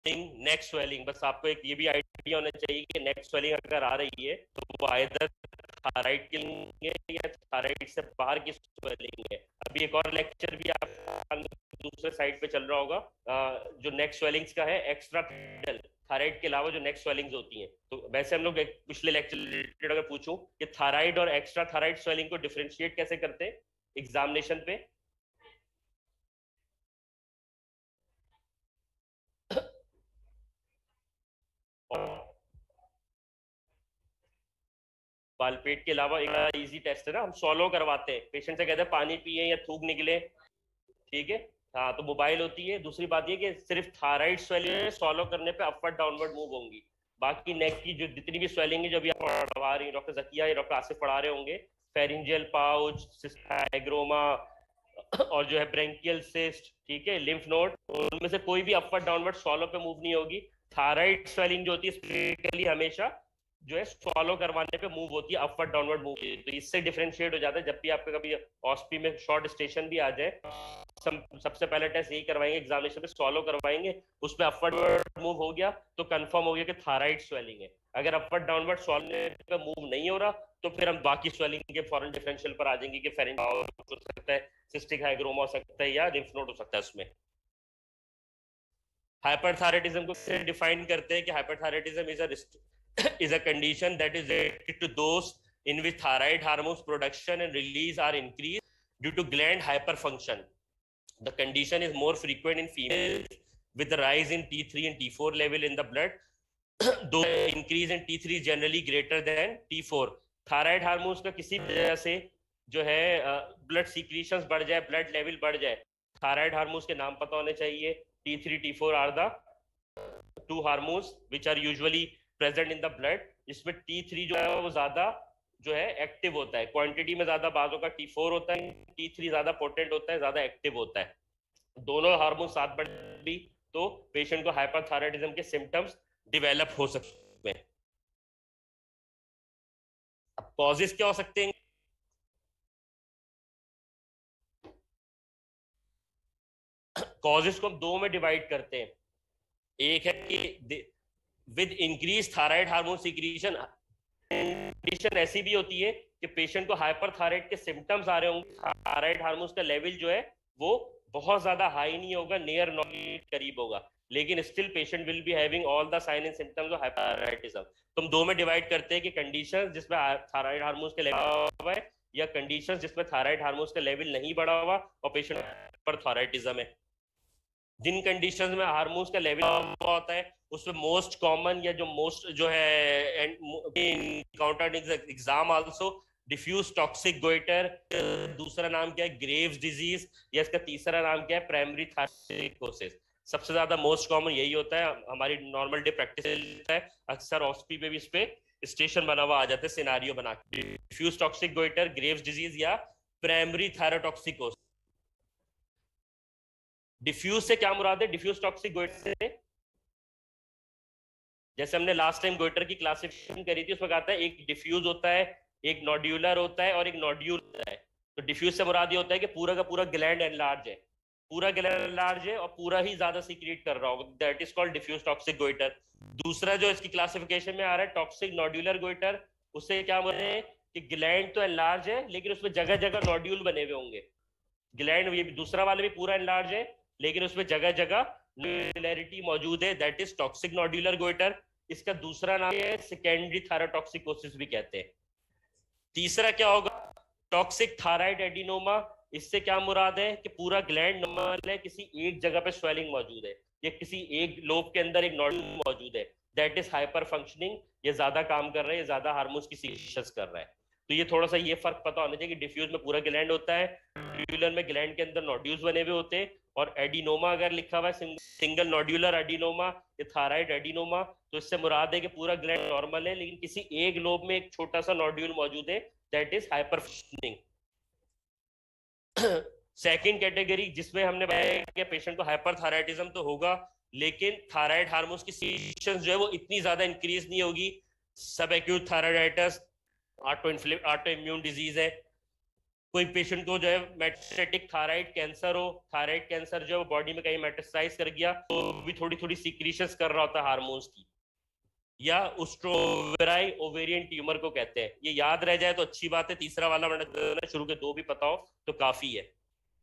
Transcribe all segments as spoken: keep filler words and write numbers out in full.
Swelling, नेक swelling, बस आपको एक ये भी आइडिया होना चाहिए कि नेक स्वेलिंग अगर आ रही है तो वो आइदर थायराइड की है या थायराइड से बाहर की स्वेलिंग है। अभी एक और लेक्चर भी आप दूसरे साइड पे चल रहा होगा जो नेक स्वेलिंग्स का है, एक्स्ट्रा थायराइड के अलावा जो नेक स्वेलिंग्स होती हैं। तो वैसे हम लोग पिछले लेक्चर रिलेटेड अगर पूछूं कि थायराइड और एक्स्ट्रा थायराइड स्वेलिंग को डिफरेंशिएट कैसे करते हैं एग्जामिनेशन पे, बालपेट के अलावा एक इजी टेस्ट है ना, हम सॉलो करवाते हैं, पेशेंट से कहते हैं पानी पिए या थूक निकले, ठीक है। हाँ, तो मोबाइल होती है। दूसरी बात ये कि सिर्फ थायराइड स्वेलिंग सॉलो करने पे अपवर्ड डाउनवर्ड मूव होंगी, बाकी नेक की जो जितनी भी स्वेलिंग है जो अभी आप पढ़वा रही डॉक्टर जकिया या डॉक्टर आसिफ पढ़ा रहे होंगे, फेरिंजियल पाउच, हाइग्रोमा और जो है ब्रेंकियल सिस्ट, ठीक है, लिम्फ नोड, उनमें से कोई भी अपवर्ड डाउनवर्ड सॉलो पे मूव नहीं होगी। थायराइड स्वेलिंग जो होती है स्पेसिफिकली हमेशा जो है सॉलो करवाने पे मूव होती है, अपवर्ड डाउनवर्ड मूव। तो इससे डिफरेंशिएट हो जाता है। जब भी आपका कभी ऑस्पी में शॉर्ट स्टेशन भी आ जाए, सब, सबसे पहले टेस्ट यही करवाएंगे एग्जामिनेशन में, सॉलो करवाएंगे, उसमें अपवर्ड मूव हो गया तो कंफर्म हो गया कि थायराइड स्वेलिंग है। अगर अपवर्ड डाउनवर्ड सॉलो पे मूव नहीं हो रहा तो फिर हम बाकी स्वेलिंग के फॉरेन डिफरेंशियल पर आ जाएंगे कि फेरिंजियल हो सकता है, सिस्टिक हाइग्रोमा हो सकता है या लिम्फ नोड हो सकता है उसमें। हाइपरथायराइडिज्म को डिफाइन करते हैं कि hyperthyroidism is a is a condition that is related to those in which thyroid hormones production and release are increased due to gland hyperfunction. The condition is more frequent in females with the rise in T three and T four level in the blood, though increase in T three is generally greater than T four. Thyroid hormones का किसी वजह से जो है blood secretions बढ़ जाए, blood level बढ़ जाए, थायराइड हार्मोन्स के नाम पता होने चाहिए। T three, T four are the two hormones which are usually present in the blood, जिसमें T three जो है वो ज्यादा जो है एक्टिव होता है, क्वांटिटी में ज्यादा बाजों का T four होता है, T three ज्यादा पोटेंट होता है, ज्यादा एक्टिव होता है। दोनों हार्मोन साथ बढ़ भी तो पेशेंट को हाइपरथायराइडिज्म के सिम्टम्स डेवलप हो सकते हैं। अब कॉजेस क्या हो सकते हैं? कॉजेस को हम दो में डिवाइड करते हैं। एक है कि with increase thyroid hormone secretion, condition ऐसी भी होती है कि पेशेंट को हाइपरथायराइड के सिम्टम्स आ रहे होंगे, थायराइड हार्मोन्स का लेवल जो है वो बहुत ज्यादा हाई नहीं होगा, नियर नॉर्मल करीब होगा, लेकिन still patient will be having all the sign and symptoms of hyperthyroidism. तो हम दो में डिवाइड करते हैं कि कंडीशंस जिसमें थायराइड हार्मोन्स का लेवल हुआ है या कंडीशंस जिसमें थायराइड हार्मोन्स का लेवल नहीं बढ़ा हुआ और पेशेंट पर थायराइडिज्म है। जिन कंडीशंस में हार्मोन्स का लेवल होता है उसमें मोस्ट कॉमन या जो मोस्ट जो है encountered exam also diffuse toxic goitre, दूसरा नाम क्या है ग्रेव्स डिजीज, या इसका तीसरा नाम क्या है प्राइमरी थायराइडिकोसिस। सबसे ज्यादा मोस्ट कॉमन यही होता है, हमारी नॉर्मल डे प्रैक्टिस है, अक्सर ऑस्पी पे भी इस पे स्टेशन बना हुआ आ जाता है सिनारियो बना के, diffuse toxic goitre, Graves disease या प्राइमरी थायराइडोटॉक्सिकोसिस। डिफ्यूज से क्या मुराद है? डिफ्यूज टॉक्सिक गोइटर से, जैसे हमने लास्ट टाइम गोइटर की क्लासिफिकेशन करी थी उसमें कहा था एक डिफ्यूज होता है, एक नोड्यूलर होता है और एक नोड्यूल होता है। तो डिफ्यूज से मुराद ये होता है कि पूरा का पूरा ग्लैंड एनलार्ज है, पूरा ग्लैंड एनलार्ज है और पूरा ही ज्यादा सीक्रेट कर रहा होगा, that is called diffuse toxic goitre. दूसरा जो इसकी क्लासिफिकेशन में आ रहा है टॉक्सिक नोड्यूलर गोइटर, उससे क्या मुराद है कि ग्लैंड तो एनलार्ज है लेकिन उसमें जगह जगह नोड्यूल बने हुए होंगे। ग्लैंड ये दूसरा वाला भी पूरा एनलार्ज है लेकिन उसमें जगह जगह नोड्यूलरिटी मौजूद है, that is toxic nodular goitre. इसका दूसरा नाम है सेकेंडरी थायराइडोटॉक्सिकोसिस भी कहते हैं। तीसरा क्या होगा? Toxic thyroid adenoma. इससे क्या मुराद है कि पूरा ग्लैंड नॉर्मल है, किसी एक जगह पे स्वेलिंग मौजूद है या किसी एक लोब के अंदर एक नोड्यूल मौजूद है, दैट इज हाइपर फंक्शनिंग, ये ज्यादा काम कर रहा है, ये ज्यादा हार्मोन्स की सीक्रेशन कर रहा है। तो ये थोड़ा सा ये फर्क पता होना चाहिए कि डिफ्यूज में पूरा ग्लैंड होता है, नोड्यूलर में ग्लैंड के अंदर नोड्यूल्स बने हुए होते हैं, और एडिनोमा अगर लिखा हुआ है सिंगल नोड्यूलर एडिनोमा या थायराइड एडिनोमा तो इससे मुराद है कि पूरा ग्लैंड नॉर्मल है लेकिन किसी एक लोब में एक छोटा सा नोड्यूल मौजूद है, that is hyper functioning. Second category जिसमें हमने बताया कि पेशेंट को हाइपरथायराइडिज्म तो होगा लेकिन थायराइड हार्मोन्स की सीक्रेशन जो है वो इतनी ज्यादा इंक्रीज नहीं होगी, subacute thyroiditis auto autoimmune disease है, कोई पेशेंट को जो है मेटास्टेटिक थायराइड कैंसर हो, थायराइड कैंसर जो है बॉडी में कहीं मेटास्टाइज कर गया तो भी थोड़ी थोड़ी सीक्रेशंस कर रहा होता है हार्मोन्स की, या उस्ट्रोवेराई ओवेरियन ट्यूमर को कहते हैं। ये याद रह जाए तो अच्छी बात है, तीसरा वाला मैंने शुरू के दो भी पता हो तो काफी है।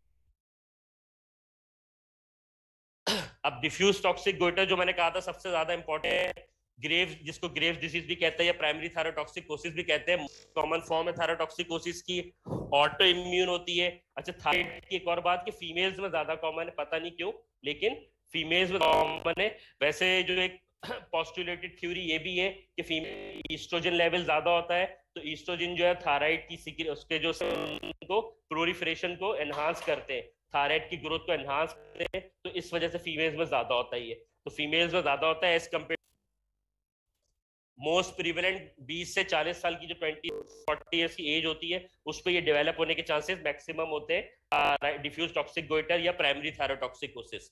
अब डिफ्यूज टॉक्सिक गोइटर जो मैंने कहा था सबसे ज्यादा इंपॉर्टेंट है, ग्रेव्स, जिसको ग्रेव्स डिजीज भी कहते हैं या प्राइमरी थायरोटॉक्सिकोसिस भी कहते हैं, कॉमन फॉर्म है थायरोटॉक्सिकोसिस की, ऑटो इम्यून होती है। अच्छा, थायराइड की एक और बात कि फीमेल्स में ज्यादा कॉमन है, पता नहीं क्यों, लेकिन फीमेल्स में कॉमन है। वैसे जो एक पोस्टुलेटेड थ्योरी ये भी है कि फीमेल ईस्ट्रोजन लेवल ज्यादा होता है, तो ईस्ट्रोजन जो है थायराइड की उसके जो को प्रोलिफरेशन को एनहांस करते हैं, थायराइड की ग्रोथ को एनहांस करते हैं, तो इस वजह से फीमेल्स में ज्यादा होता है ये। तो फीमेल्स में ज्यादा होता है एज कम्पेयर। मोस्ट प्रिवेलेंट बीस से चालीस साल की जो ट्वेंटी फोर्टी ईयर्स की एज होती है उस पर ये डेवलप होने के चांसेस मैक्सिमम होते हैं, डिफ्यूज टॉक्सिक गोइटर या प्राइमरी थायरोटॉक्सिकोसिस।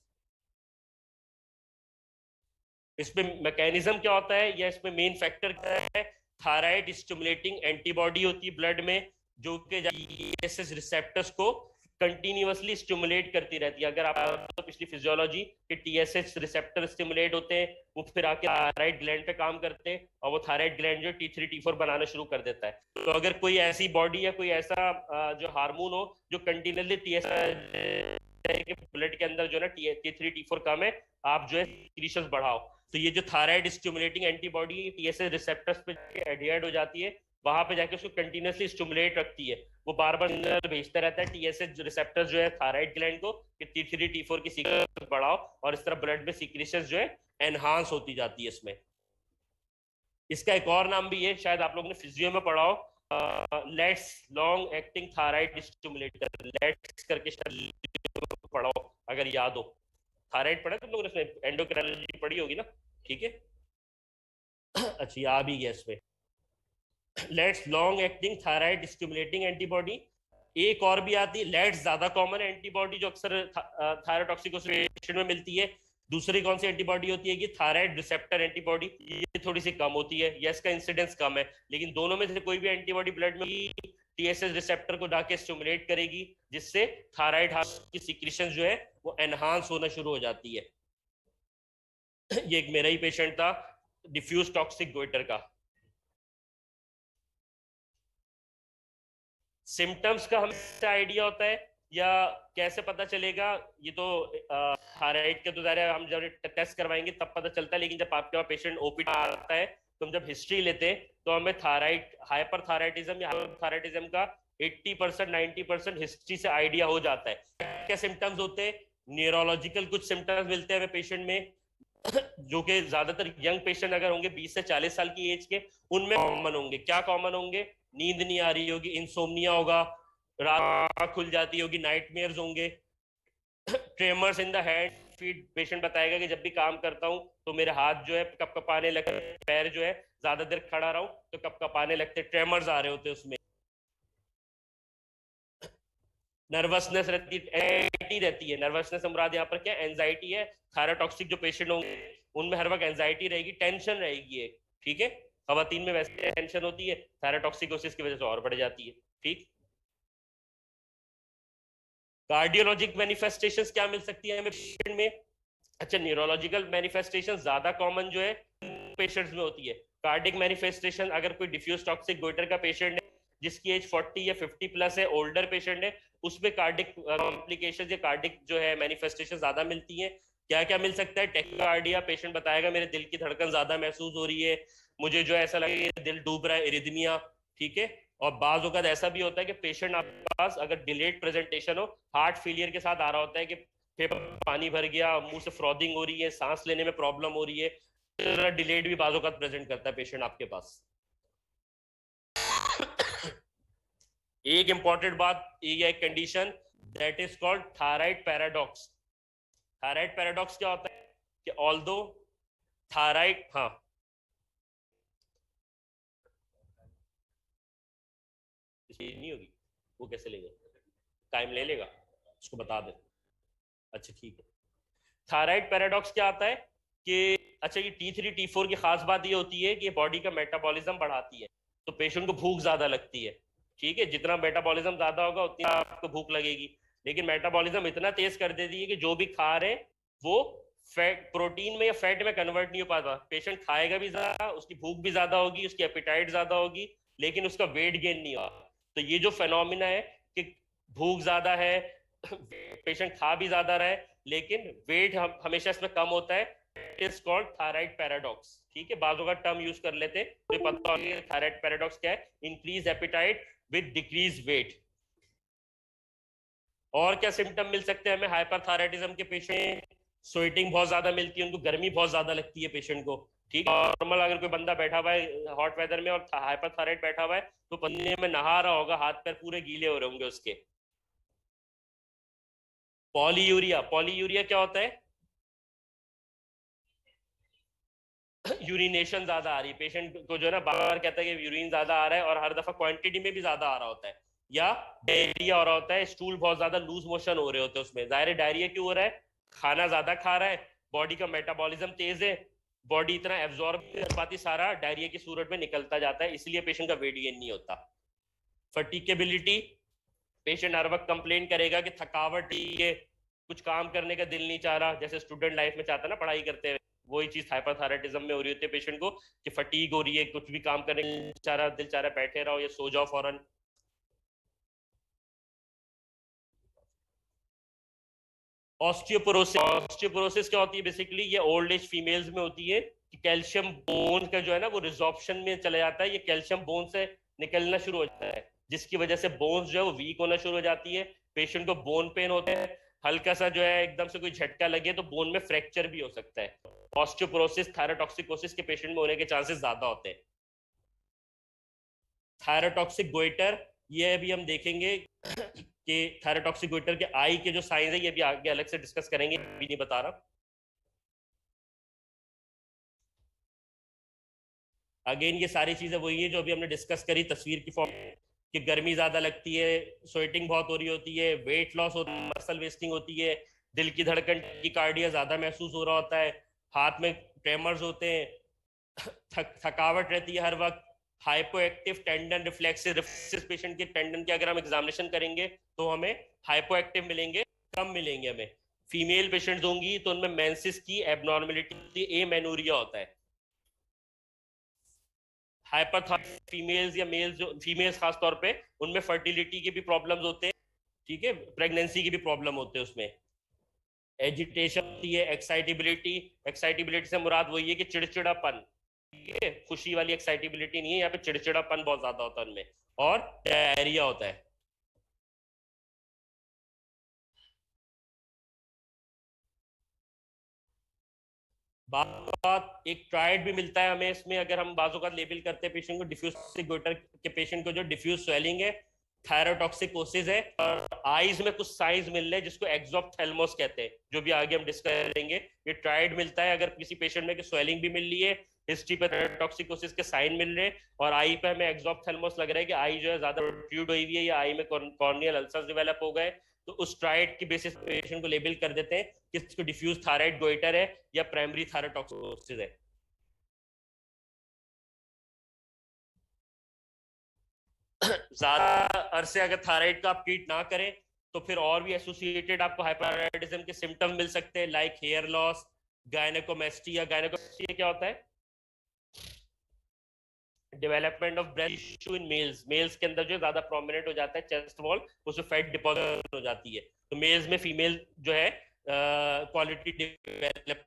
इसमें मैकेनिज्म क्या होता है या इसमें मेन फैक्टर क्या है? थायराइड स्टिमुलेटिंग एंटीबॉडी होती है ब्लड में, जो कि टीएसएच रिसेप्टर्स को कंटिन्यूअसली स्टिमुलेट करती रहती है। अगर आप तो पिछली फिजियोलॉजी के टीएसएच रिसेप्टर स्टिमुलेट होते हैं, वो फिर आके थायराइड ग्लैंड पे काम करते हैं और वो थायराइड ग्लैंड जो टी थ्री टी फोर बनाना शुरू कर देता है। तो अगर कोई ऐसी बॉडी या कोई ऐसा जो हार्मोन हो जो कंटिन्यूसली टीएसएच ब्लड के अंदर जो है ना टी थ्री टी फोर कम है, आप जो है सीक्रेशंस बढ़ाओ, तो ये जो thyroid stimulating antibody TSH receptors पे एडहेयर्ड हो जाती है, वहां पे जाके उसको कंटिन्यूसली स्टिमुलेट रखती है, वो बार बार सिग्नल भेजता रहता है टीएसएच रिसेप्टर्स जो है थायराइड ग्लैंड को कि टी थ्री टी फोर की सीक्रेशन बढ़ाओ, और इस तरह ब्लड में सीक्रेशंस जो है एनहांस होती जाती है इसमें। इसका एक और नाम भी है, शायद आप लोगों ने फिजियो में पढ़ा हो, LATS long acting thyroid stimulator, LATS करके पढ़ा हो अगर याद हो। थायराइड पढ़ा तुम लोगों ने, एंडोक्राइनोलॉजी पढ़ी होगी ना, ठीक है। अच्छा, आ भी गया इसमें, LATS long acting thyroid stimulating antibody. एक और भी आती है, लेट्स ज्यादा कॉमन एंटीबॉडी जो अक्सर थायरोटॉक्सिकोसिस में मिलती है। दूसरी कौन सी एंटीबॉडी होती है कि थायराइड रिसेप्टर एंटीबॉडी, ये थोड़ी सी कम होती है या इसका इंसिडेंस कम है, लेकिन दोनों में से कोई भी एंटीबॉडी ब्लड में टीएसएच रिसेप्टर को जाके स्टिमुलेट करेगी, जिससे थायराइड की सीक्रेशन जो है वो एनहांस होना शुरू हो जाती है। ये एक मेरा ही पेशेंट था डिफ्यूज टॉक्सिक गोइटर का। सिम्टम्स का हमें आइडिया होता है या कैसे पता चलेगा? ये तो थायराइड के तो ज़ाहिर हम जब टेस्ट करवाएंगे तब पता चलता है, लेकिन जब आपके पास पेशेंट ओपीडी आता है तो हम जब हिस्ट्री लेते हैं तो हमें थायराइड हाइपर थायराइडिज्म या हाइपोथायराइडिज्म का अस्सी परसेंट नब्बे परसेंट हिस्ट्री से आइडिया हो जाता है। क्या सिम्टम्स होते हैं? न्यूरोलॉजिकल कुछ सिम्टम्स मिलते हैं हमें पेशेंट में, जो कि ज्यादातर यंग पेशेंट अगर होंगे बीस से चालीस साल की एज के, उनमें कॉमन होंगे। क्या कॉमन होंगे? नींद नहीं आ रही होगी, इंसोम्निया होगा, रात खुल जाती होगी, नाइटमेयर्स होंगे, tremors in the hand feet. Patient बताएगा कि जब भी काम करता हूँ तो मेरे हाथ जो है कपकपाने लगते, पैर जो है ज्यादा देर खड़ा रहूं तो कपकपाने लगते, ट्रेमर्स आ रहे होते उसमें। नर्वसनेस रहती है, रहती है। नर्वसनेस से मुराद यहाँ पर क्या? एंजाइटी है। थायरोटॉक्सिक जो पेशेंट होंगे उनमें हर वक्त एंजाइटी रहेगी, टेंशन रहेगी एक, ठीक है। खवातीन में वैसे टेंशन होती है, थायरोटॉक्सिकोसिस की वजह से और बढ़ जाती है, ठीक। कार्डियोलॉजिक मैनिफेस्टेशंस क्या मिल सकती है हमें पेशेंट में? अच्छा, न्यूरोलॉजिकल मैनिफेस्टेशन ज्यादा कॉमन जो है पेशेंट्स में होती है। कार्डिक मैनिफेस्टेशन, अगर कोई डिफ्यूज टॉक्सिक गोइटर का पेशेंट है जिसकी एज चालीस या पचास प्लस है, ओल्डर पेशेंट है, उसमें कार्डिक कॉम्प्लिकेशन या कार्डिक जो है मैनिफेस्टेशन ज्यादा मिलती है। क्या क्या मिल सकता है? टैकिकार्डिया, पेशेंट बताएगा मेरे दिल की धड़कन ज्यादा महसूस हो रही है, मुझे जो ऐसा लगे दिल डूब रहा है, इरिथमिया, ठीक है। और बाज वक्त ऐसा भी होता है कि पेशेंट आपके पास अगर डिलेड प्रेजेंटेशन हो, हार्ट फेलियर के साथ आ रहा होता है कि फेफड़े पानी भर गया, मुंह से फ्रॉदिंग हो रही है, सांस लेने में प्रॉब्लम हो रही है, तो डिलेड भी बाज वक्त प्रेजेंट करता है पेशेंट आपके पास। एक इंपॉर्टेंट बात, ये एक condition that is called thyroid paradox. Thyroid paradox क्या होता है कि ऑल्दो थायराइड, हाँ नहीं होगी, वो कैसे लेगा? टाइम ले लेगा, उसको बता दे। अच्छा ठीक है। थायराइड पैराडॉक्स क्या आता है कि अच्छा, ये टी थ्री टी फोर की खास बात ये होती है कि बॉडी का मेटाबॉलिज्म बढ़ाती है, तो पेशेंट को भूख ज्यादा लगती है, ठीक है, जितना मेटाबॉलिज्म ज्यादा होगा उतनी आपको भूख लगेगी, लेकिन मेटाबॉलिज्म इतना तेज कर देती है कि जो भी खा रहे हैं वो फैट प्रोटीन में या फैट में कन्वर्ट नहीं हो पाता। पेशेंट खाएगा भी ज्यादा, उसकी भूख भी ज्यादा होगी, उसकी एपिटाइट ज्यादा होगी, लेकिन उसका वेट गेन नहीं होगा। तो ये जो फेनोमिना है कि भूख ज्यादा है, पेशेंट खा भी ज्यादा रहे लेकिन वेट हम हमेशा इसमें कम होता है, it is called thyroid paradox. ठीक है, बाजू का टर्म यूज कर लेते हैं तो पता होगा थायराइड पैराडॉक्स क्या है, increase appetite with decrease weight. और क्या सिम्टम मिल सकते हैं हमें हाइपरथायराइडिज्म के पेशेंट? स्वेटिंग बहुत ज्यादा मिलती है उनको, गर्मी बहुत ज्यादा लगती है पेशेंट को। ठीक है, नॉर्मल अगर कोई बंदा बैठा हुआ है हॉट वेदर में और हाइपरथायराइड बैठा हुआ है तो पन्ने में नहा रहा होगा, हाथ पैर पूरे गीले हो रहे होंगे उसके। पॉलीयूरिया, पॉलीयूरिया क्या होता है? यूरिनेशन ज्यादा आ रही है पेशेंट को, जो है ना बार बार कहता है कि यूरिन ज्यादा आ रहा है और हर दफा क्वांटिटी में भी ज्यादा आ रहा होता है। या डायरिया हो रहा होता है, स्टूल बहुत ज्यादा लूज मोशन हो रहे होते हैं उसमें। जाहिर है डायरिया क्यों हो रहा है? खाना ज्यादा खा रहा है, बॉडी का मेटाबॉलिज्म तेज है, बॉडी इतना एब्जॉर्ब कर पाती, सारा डायरिया की सूरत में निकलता जाता है, इसलिए पेशेंट का वेट गेन नहीं होता। फटीकेबिलिटी, पेशेंट हर वक्त कंप्लेन करेगा कि थकावट है, कुछ काम करने का दिल नहीं चाह रहा, जैसे स्टूडेंट लाइफ में चाहता ना पढ़ाई करते हुए, वही चीज हाइपरथायराइडिज्म में हो रही होती है पेशेंट को कि फटीग हो रही है, कुछ भी काम करने चाह रहा, दिल चाह रहा बैठे रहो या सो जाओ फौरन। ऑस्टियोपोरोसिस, ऑस्टियोपोरोसिस क्या होती है बेसिकली? ये ओल्ड एज फीमेल्स में होती है कि कैल्शियम बोन का जो है ना वो रिजॉर्प्शन में चला जाता है, ये कैल्शियम बोन से निकलना शुरू हो जाता है, जिसकी वजह से बोन्स जो है वो वीक होना शुरू हो जाती है, पेशेंट को बोन पेन होते हैं, हल्का सा जो है एकदम से कोई झटका लगे तो बोन में फ्रैक्चर भी हो सकता है। ऑस्टियोपोरोसिस थायरोटॉक्सिकोसिस के पेशेंट में होने के चांसेस ज्यादा होते हैं। थायरोटॉक्सिक गोइटर, ये अभी हम देखेंगे कि थायरोटॉक्सिक गोइटर के आई के जो साइंस है ये भी आगे अलग से डिस्कस करेंगे, भी नहीं बता रहा। अगेन ये सारी चीजें वही है जो अभी हमने डिस्कस करी तस्वीर की फॉर्म, कि गर्मी ज्यादा लगती है, स्वेटिंग बहुत हो रही होती है, वेट लॉस और मसल वेस्टिंग होती है, दिल की धड़कन की कार्डिया ज्यादा महसूस हो रहा होता है, हाथ में ट्रेमर्स होते हैं, थक, थकावट रहती है हर वक्त, hypo active tendon reflexes, reflexes patient के टेंडन की अगर हम एग्जामिनेशन करेंगे तो हमें हाइपो एक्टिव मिलेंगे, कम मिलेंगे हमें। फीमेल पेशेंट्स होंगी तो उनमें मेंसेस की एबनॉर्मेलिटी, एमेनोरिया होता है। हाइपरथायराइड फीमेल्स या मेल्स, जो फीमेल्स खास तौर पे, उनमें फर्टिलिटी के भी प्रॉब्लम्स होते हैं, ठीक है, प्रेगनेंसी की भी प्रॉब्लम होते हैं उसमें। एजिटेशन होती है, एक्साइटेबिलिटी, एक्साइटेबिलिटी से मुराद वही है कि चिड़चिड़ापन, ठीक है, खुशी वाली एक्साइटेबिलिटी नहीं है, यहाँ पे चिड़चिड़ापन बहुत ज्यादा होता है उनमें, और डायरिया होता है। बात एक ट्राइड भी मिलता है हमें इसमें, अगर हम बाजू का लेबल करते हैं पेशेंट को, डिफ्यूज गोइटर के पेशेंट को जो डिफ्यूज स्वेलिंग है, थायरोटॉक्सिकोसिस है, और आईज में कुछ साइंस मिल रहे हैं जिसको एक्सोप्थेल्मोस कहते हैं, जो भी आगे हम डिस्कस करेंगे। ये ट्राइड मिलता है अगर किसी पेशेंट में स्वेलिंग भी मिल रही है, हिस्ट्री पे थायरोटॉक्सिकोसिस के साइन मिल रहे हैं, और आई पे हमें एक्सोप्थेल्मोस लग रहा है कि आई जो है ज्यादा प्रोट्रूड हुई हुई है या आई में कॉर्नियल अल्सर्स डेवलप हो गए, तो उस ट्राइड की बेसिस पे पेशेंट को लेबल कर देते हैं कि इसको डिफ्यूज थायराइड गोइटर है या प्राइमरी थायरोटॉक्सिकोसिस है। ज्यादा अरसे अगर थायराइड का आप ट्रीट ना करें तो फिर और भी एसोसिएटेड आपको हाइपरथायराइडिज्म के सिम्टम मिल सकते हैं, like hair loss, gynaecomastia. Gynaecomastia क्या होता है? Development of breast tissue in males, males के अंदर जो ज्यादा प्रोमिनेंट हो जाता है चेस्ट वॉल, उसमें फैट डिपॉजिट हो जाती है, तो मेल्स में फीमेल जो है क्वालिटी डेवलप।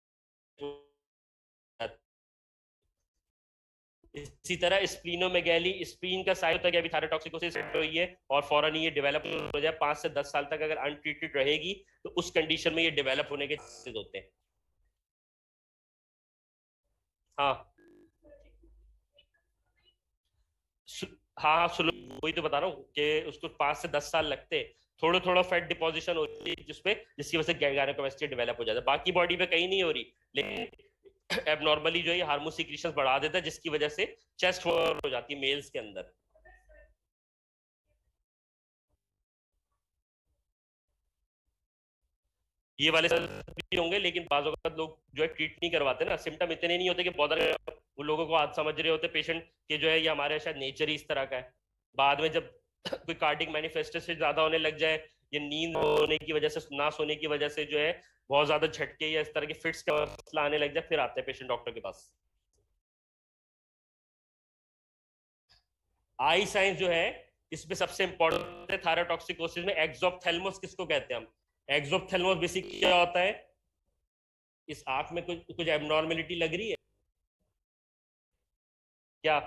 इसी तरह स्प्लीनोमेगैली, स्प्लीन का साइज होता है कि अभी थायरोटॉक्सिकोसिस हुई है और फौरन ये डेवलप हो जाए, पांच से दस साल तक अगर अनट्रीटेड रहेगी तो उस कंडीशन में ये डेवलप होने के चांसेस होते हैं। हाँ हाँ हाँ सुनो, वही तो बता रहा हूँ कि उसको पांच से दस साल लगते हैं, थोड़ा थोड़ा फैट डिपोजिशन होती है जिसपे, जिसकी वजह से गायनेकोमेस्टिया डेवलप हो जाता है, बाकी बॉडी पे कहीं नहीं हो रही, लेकिन एबनॉर्मली जो है हार्मोन सीक्रेशंस बढ़ा देता है, जिसकी वजह से चेस्ट हो जाती है मेल्स के अंदर। ये वाले भी होंगे, लेकिन बाज़ वक़्त लोग जो है ट्रीट नहीं करवाते ना, सिम्टम इतने नहीं होते कि बॉदर, वो लोगों को आज समझ रहे होते पेशेंट कि जो है ये हमारे शायद नेचर ही इस तरह का है, बाद में जब कोई कार्डिक मैनिफेस्टेशन ज्यादा होने लग जाए, या नींद होने की वजह से, ना सोने की वजह से जो है बहुत ज्यादा झटके या इस तरह के फिट्स का मसला आने लग जाए, फिर आते हैं पेशेंट डॉक्टर के पास। आई साइंस जो है इसमें सबसे इंपॉर्टेंट है थायरोटॉक्सिकोसिस में एक्सोप्थेल्मोस किसको कहते हैं हम। एक्सोप्थेल्मोस बेसिक क्या होता है, इस आंख में कुछ कुछ एबनॉर्मेलिटी लग रही है क्या?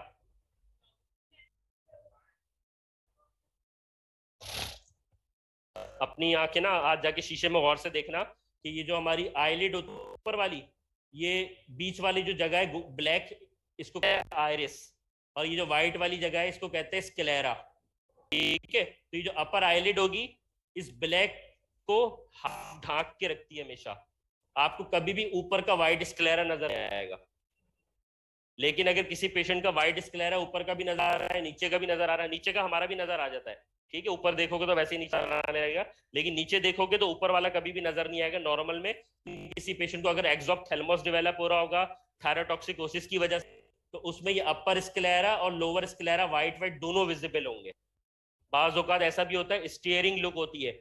अपनी आंखें ना आज जाके शीशे में गौर से देखना कि ये जो हमारी आईलिड ऊपर वाली, ये बीच वाली जो जगह है ब्लैक, इसको कहते हैं आयरिस, और ये जो व्हाइट वाली जगह है इसको कहते हैं स्क्लेरा। ठीक है, तो ये जो अपर आईलिड होगी इस ब्लैक को ढांक के रखती है हमेशा, आपको कभी भी ऊपर का व्हाइट स्क्लेरा नजर नहीं आएगा। लेकिन अगर किसी पेशेंट का व्हाइट स्क्लेरा ऊपर का भी नजर आ रहा है, नीचे का भी नजर आ रहा है, नीचे का हमारा भी नजर आ जाता है, ठीक है, ऊपर देखोगे तो वैसे ही नीचे आने लगेगा, लेकिन नीचे देखोगे तो ऊपर वाला कभी भी नजर नहीं आएगा नॉर्मल में। किसी पेशेंट को अगर एक्सोप्थेल्मोस डेवलप हो रहा होगा थायरोटॉक्सिकोसिस की वजह से, तो उसमें ये अपर स्क्लेरा और लोअर स्क्लेरा व्हाइट व्हाइट दोनों विजिबल होंगे। बाज औकात ऐसा भी होता है स्टीयरिंग लुक होती है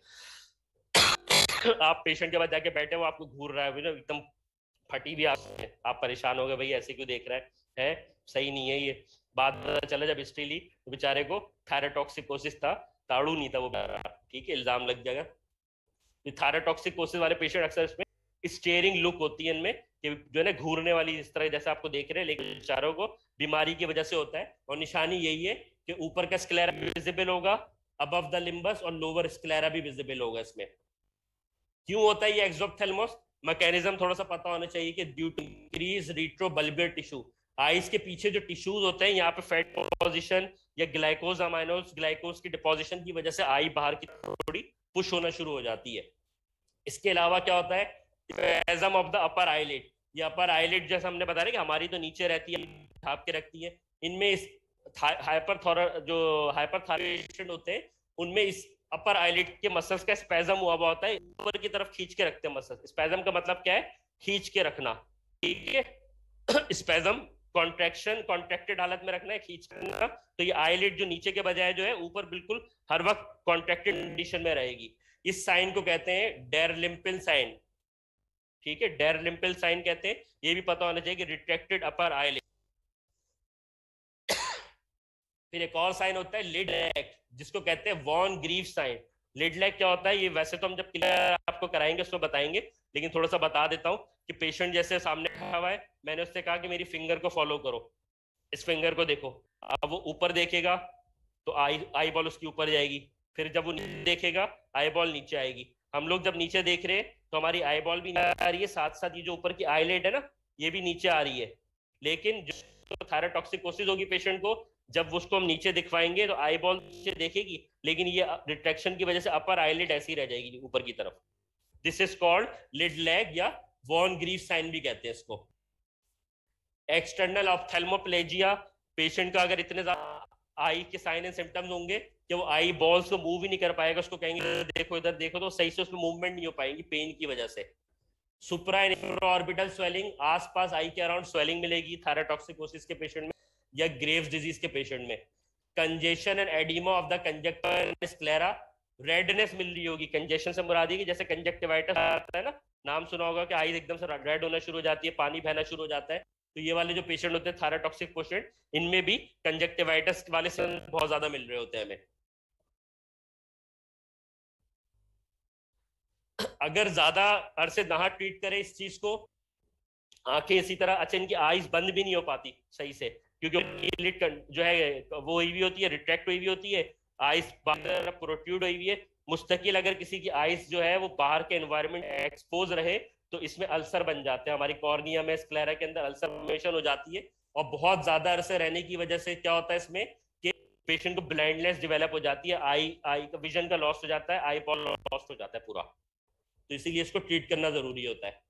आप पेशेंट के बाद जाके बैठे हो, आपको घूर रहा है एकदम फटी भी, आप आप परेशान हो गए भाई ऐसे क्यों देख रहा है, है सही नहीं है ये। बाद चला जब हिस्ट्री ली तो बेचारे को थायरोटॉक्सिकोसिस था, ताड़ू नहीं था वो, ठीक है, इल्जाम लग जाएगा। थायरोटॉक्सिकोसिस वाले पेशेंट अक्सर इसमें स्टेयरिंग लुक होती है इनमें, कि जो है ना घूरने वाली, इस तरह जैसे आपको देख रहे हैं, लेकिन बेचारों को बीमारी की वजह से होता है। और निशानी यही है कि ऊपर का स्क्लेरा भी विजिबल होगा, अबव द लिम्बस, और लोअर स्क्लेरा भी विजिबल होगा इसमें। क्यों होता है ये एक्सोप्थेल्मोस, मैकेनिज्म थोड़ा सा पता होना चाहिए कि due to increase retrobulbar tissue, eyes के पीछे जो टिश्यूज होते हैं यहाँ पे फैट डिपोजिशन या ग्लाइकोज अमाइनोज ग्लाइकोज की डिपोजिशन की वजह से आई बाहर की थोड़ी पुश होना शुरू हो जाती है। इसके अलावा क्या होता है, spasm of the upper eyelid, ये अपर आईलिड जैसा हमने बताया कि हमारी तो नीचे रहती है, ढाप के रखती है, इनमें इस हाइपर जो हाइपरथायरॉइड होते हैं उनमें इस अपर आईलिड के मसल्स का स्पैज्म हुआ हुआ होता है, ऊपर की तरफ खींच के रखते हैं मसल्स। स्पैज्म का मतलब क्या है, खींच के रखना, ठीक है स्पैज्म कॉन्ट्रैक्शन, कॉन्ट्रैक्टेड हालत में रखना है, खींच करना। तो ये आईलिड जो नीचे के बजाय जो है ऊपर बिल्कुल हर वक्त कॉन्ट्रैक्टेड कंडीशन में रहेगी। इस साइन को कहते हैं डेरलिम्पिल साइन, ठीक है, डेरलिम्पिल साइन कहते हैं। ये भी पता होना चाहिए कि रिट्रैक्टेड अपर आईलिड। फिर एक और साइन होता है लिड लैग, जिसको कहते हैं von Graefe sign. Lid lag क्या होता है, ये वैसे तो हम जब क्लियर आपको कराएंगे उसमें बताएंगे, लेकिन थोड़ा सा बता देता हूँ कि पेशेंट जैसे सामने खड़ा हुआ है, मैंने उससे कहा कि मेरी फिंगर को फॉलो करो, इस फिंगर को देखो, अब वो ऊपर देखेगा तो आई आई बॉल उसकी ऊपर जाएगी, फिर जब वो नीचे देखेगा आई बॉल नीचे आएगी। हम लोग जब नीचे देख रहे हैं तो हमारी आई बॉल भी नीचे आ रही है, साथ साथ ये जो ऊपर की आईलिड है ना ये भी नीचे आ रही है। लेकिन जो थायरोटॉक्सिकोसिस होगी पेशेंट को, जब उसको हम नीचे दिखवाएंगे तो आई बॉल नीचे देखेगी, लेकिन ये रिट्रैक्शन की वजह से अपर आईलिड ऐसी रह जाएगी ऊपर की तरफ। This is called lid lag या वॉन ग्रीव साइन भी कहते हैं इसको। एक्सटर्नल ऑप्थेल्मोप्लेजिया, पेशेंट का अगर इतने ज्यादा आई के साइन एंड सिम्टम्स होंगे कि वो आई बॉल्स को मूव ही नहीं कर पाएगा, उसको कहेंगे देखो इधर देखो, तो सही से उसमें मूवमेंट नहीं हो पाएगी पेन की वजह से। सुप्रा ऑर्बिटल स्वेलिंग, आसपास आई के अराउंड स्वेलिंग मिलेगी थायरोटॉक्सिकोसिस के पेशेंट में या ग्रेव्स डिजीज के पेशेंट में। Congestion and oedema of the conjunctiva sclera, redness मिल रही होगी, कंजेशन से मुराद है कि जैसे कंजक्टिवाइटिस आता है ना, नाम सुना होगा कि आई एकदम से रेड होना शुरू हो जाती है, पानी बहना शुरू हो जाता है, तो ये वाले जो पेशेंट होते हैं थायरोटॉक्सिक पेशेंट, इनमें भी कंजक्टिवाइटिस वाले से बहुत ज्यादा मिल रहे होते हैं हमें। अगर ज्यादा अरसे ना ट्रीट करें इस चीज को, आंखें इसी तरह, अच्छा इनकी आईज बंद भी नहीं हो पाती सही से, क्योंकि लिड जो है वो हुई भी होती है, रिट्रैक्ट हुई भी होती है, आईज प्रोट्रूड हुई हुई है। मुस्तकिल अगर किसी की आईज जो है वो बाहर के एनवायरनमेंट एक्सपोज रहे तो इसमें अल्सर बन जाते हैं, हमारी कॉर्निया में स्क्लेरा के अंदर अल्सर फॉर्मेशन हो जाती है। और बहुत ज्यादा अरसे रहने की वजह से क्या होता है इसमें कि पेशेंट को ब्लाइंडनेस डेवलप हो जाती है, आई आई का विजन का लॉस हो जाता है, आई बॉल लॉस हो जाता है पूरा, तो इसीलिए इसको ट्रीट करना जरूरी होता है।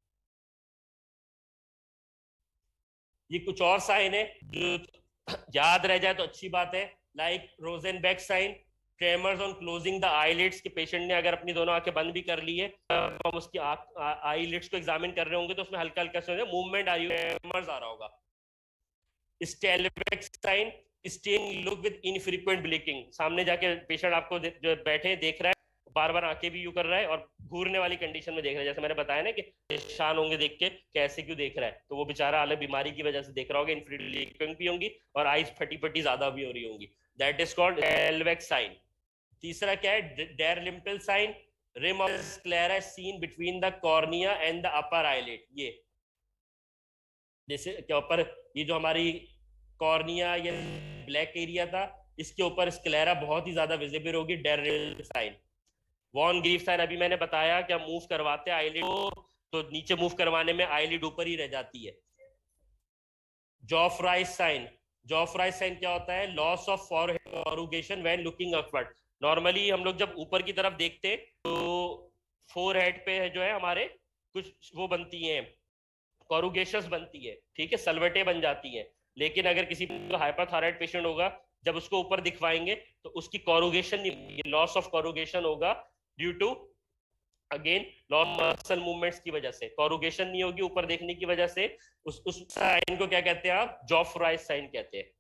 ये कुछ और साइन है जो याद रह जाए तो अच्छी बात है, like Rosenbach sign, tremors on closing the eyelids, के पेशेंट ने अगर अपनी दोनों आंखें बंद भी कर ली है, हम उसकी आईलिड्स को एग्जामिन कर रहे होंगे तो उसमें हल्का हल्का से मूवमेंट आ रही है, ट्रेमर्स आ रहा होगा। Stellwag sign, staring look with infrequent blinking, सामने जाके पेशेंट आपको जो बैठे देख रहा है, बार बार आंखें भी यू कर रहा है और घूरने वाली कंडीशन में देख रहा है, जैसे मैंने बताया ना कि परेशान होंगे देख के कैसे क्यों देख रहा है, तो वो बेचारा अलग बीमारी की वजह से देख रहा होगा, इनफ्रीक्वेंट भी होंगी और आईज फटी फटी ज्यादा भी हो रही होंगी, दैट इज कॉल्ड एल्वेक साइन। तीसरा क्या है, Dalrymple sign, rim of sclera seen between the cornea and the upper eyelid. ये जैसे क्या ऊपर ये जो हमारी कॉर्निया या ब्लैक एरिया था, इसके ऊपर स्क्लेरा बहुत ही ज्यादा विजिबल होगी, Dalrymple sign. Von Graefe sign अभी मैंने बताया, क्या मूव करवाते हैं आईलिड को तो नीचे मूव करवाने में आईलिड ऊपर ही रह जाती है। जॉफ्राइज साइन, जॉफ्राइज साइन क्या होता है, loss of corrugation when looking upward. Normally हम लोग जब ऊपर की तरफ देखते तो फोरहेड पे जो है हमारे कुछ वो बनती हैं, कोरुगेशंस बनती है, ठीक है, सलवटें बन जाती हैं, लेकिन अगर किसी हाइपरथायराइड पेशेंट होगा जब उसको ऊपर दिखवाएंगे तो उसकी कोरुगेशन नहीं, लॉस ऑफ कोरुगेशन होगा due to again loss muscle movements की वजह से, कोरुगेशन नहीं होगी ऊपर देखने की वजह से। उस उस साइन को क्या कहते हैं आप, जॉफ्राइज साइन कहते हैं।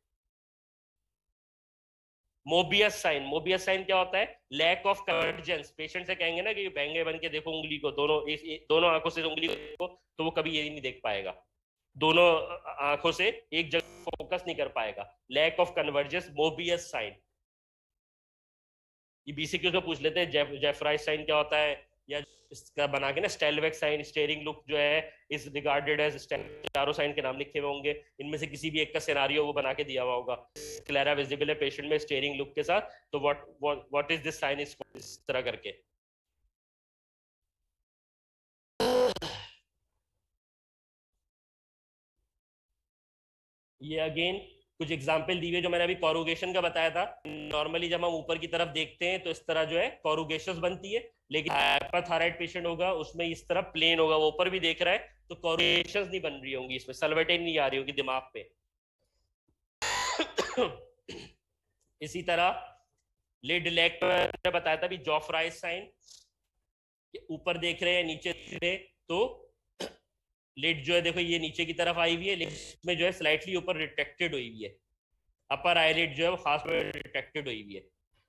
मोबियस साइन, मोबियस साइन क्या होता है, लैक ऑफ कन्वर्जेंस, पेशेंट से कहेंगे ना कि बैंगे बन के देखो उंगली को, दोनों इस, दोनों आंखों से उंगली को देखो, तो वो कभी ये नहीं देख पाएगा, दोनों आंखों से एक जगह फोकस नहीं कर पाएगा, lack of convergence, Moebius sign. ये बीसीक्यू से पूछ लेते हैं, जेफ, जेफराइज साइन क्या होता है, या इसका बना के ना स्टेलवेक साइन, स्टेयरिंग लुक जो है इज रिगार्डेड एज, चारों साइन के नाम लिखे हुए होंगे, इनमें से किसी भी एक का सिनारियो वो बना के दिया हुआ होगा, क्लेरा विजिबल है पेशेंट में स्टेयरिंग लुक के साथ, तो what what is this sign, इस तरह करके। ये अगेन कुछ एग्जाम्पल दिए जो मैंने अभी कोरुगेशन का बताया था, नॉर्मली जब हम ऊपर की तरफ देखते हैं तो इस तरह जो है कोरुगेशंस बनती है, लेकिन हाइपरथायराइड पेशेंट होगा उसमें इस तरह प्लेन होगा, वो ऊपर भी देख रहा है तो कोरुगेशंस नहीं बन रही होंगी, इसमें सलवटें नहीं आ रही होगी दिमाग पे। इसी तरह लिड लेग पर बताया था भी, जॉफ्राइज साइन, ऊपर देख रहे हैं नीचे देख रहे तो लिड जो है देखो ये नीचे की तरफ आई हुई है, लेकिन में जो है स्लाइटली ऊपर रिट्रैक्टेड हुई हुई है, अपर आईलिड जो है वो खास पर रिट्रैक्टेड हुई हुई है।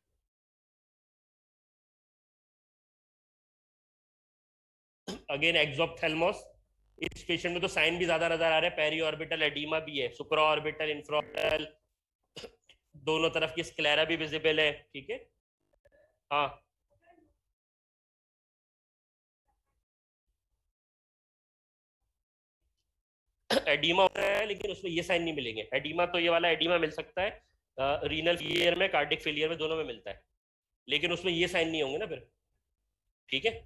अगेन एक्सोप्थेल्मोस, इस पेशेंट में तो साइन भी ज्यादा नजर आ रहा है, पेरी ऑर्बिटल एडीमा भी है, सुप्रा ऑर्बिटल, इंफ्राऑर्बिटल, दोनों तरफ की स्क्लेरा भी विजिबल है, ठीक है। हाँ एडीमा होता है लेकिन उसमें ये साइन नहीं मिलेंगे, एडीमा तो ये वाला एडीमा मिल सकता है, रीनल फेलियर में, कार्डिक फेलियर में, दोनों में मिलता है, लेकिन उसमें ये साइन नहीं होंगे ना फिर, ठीक है।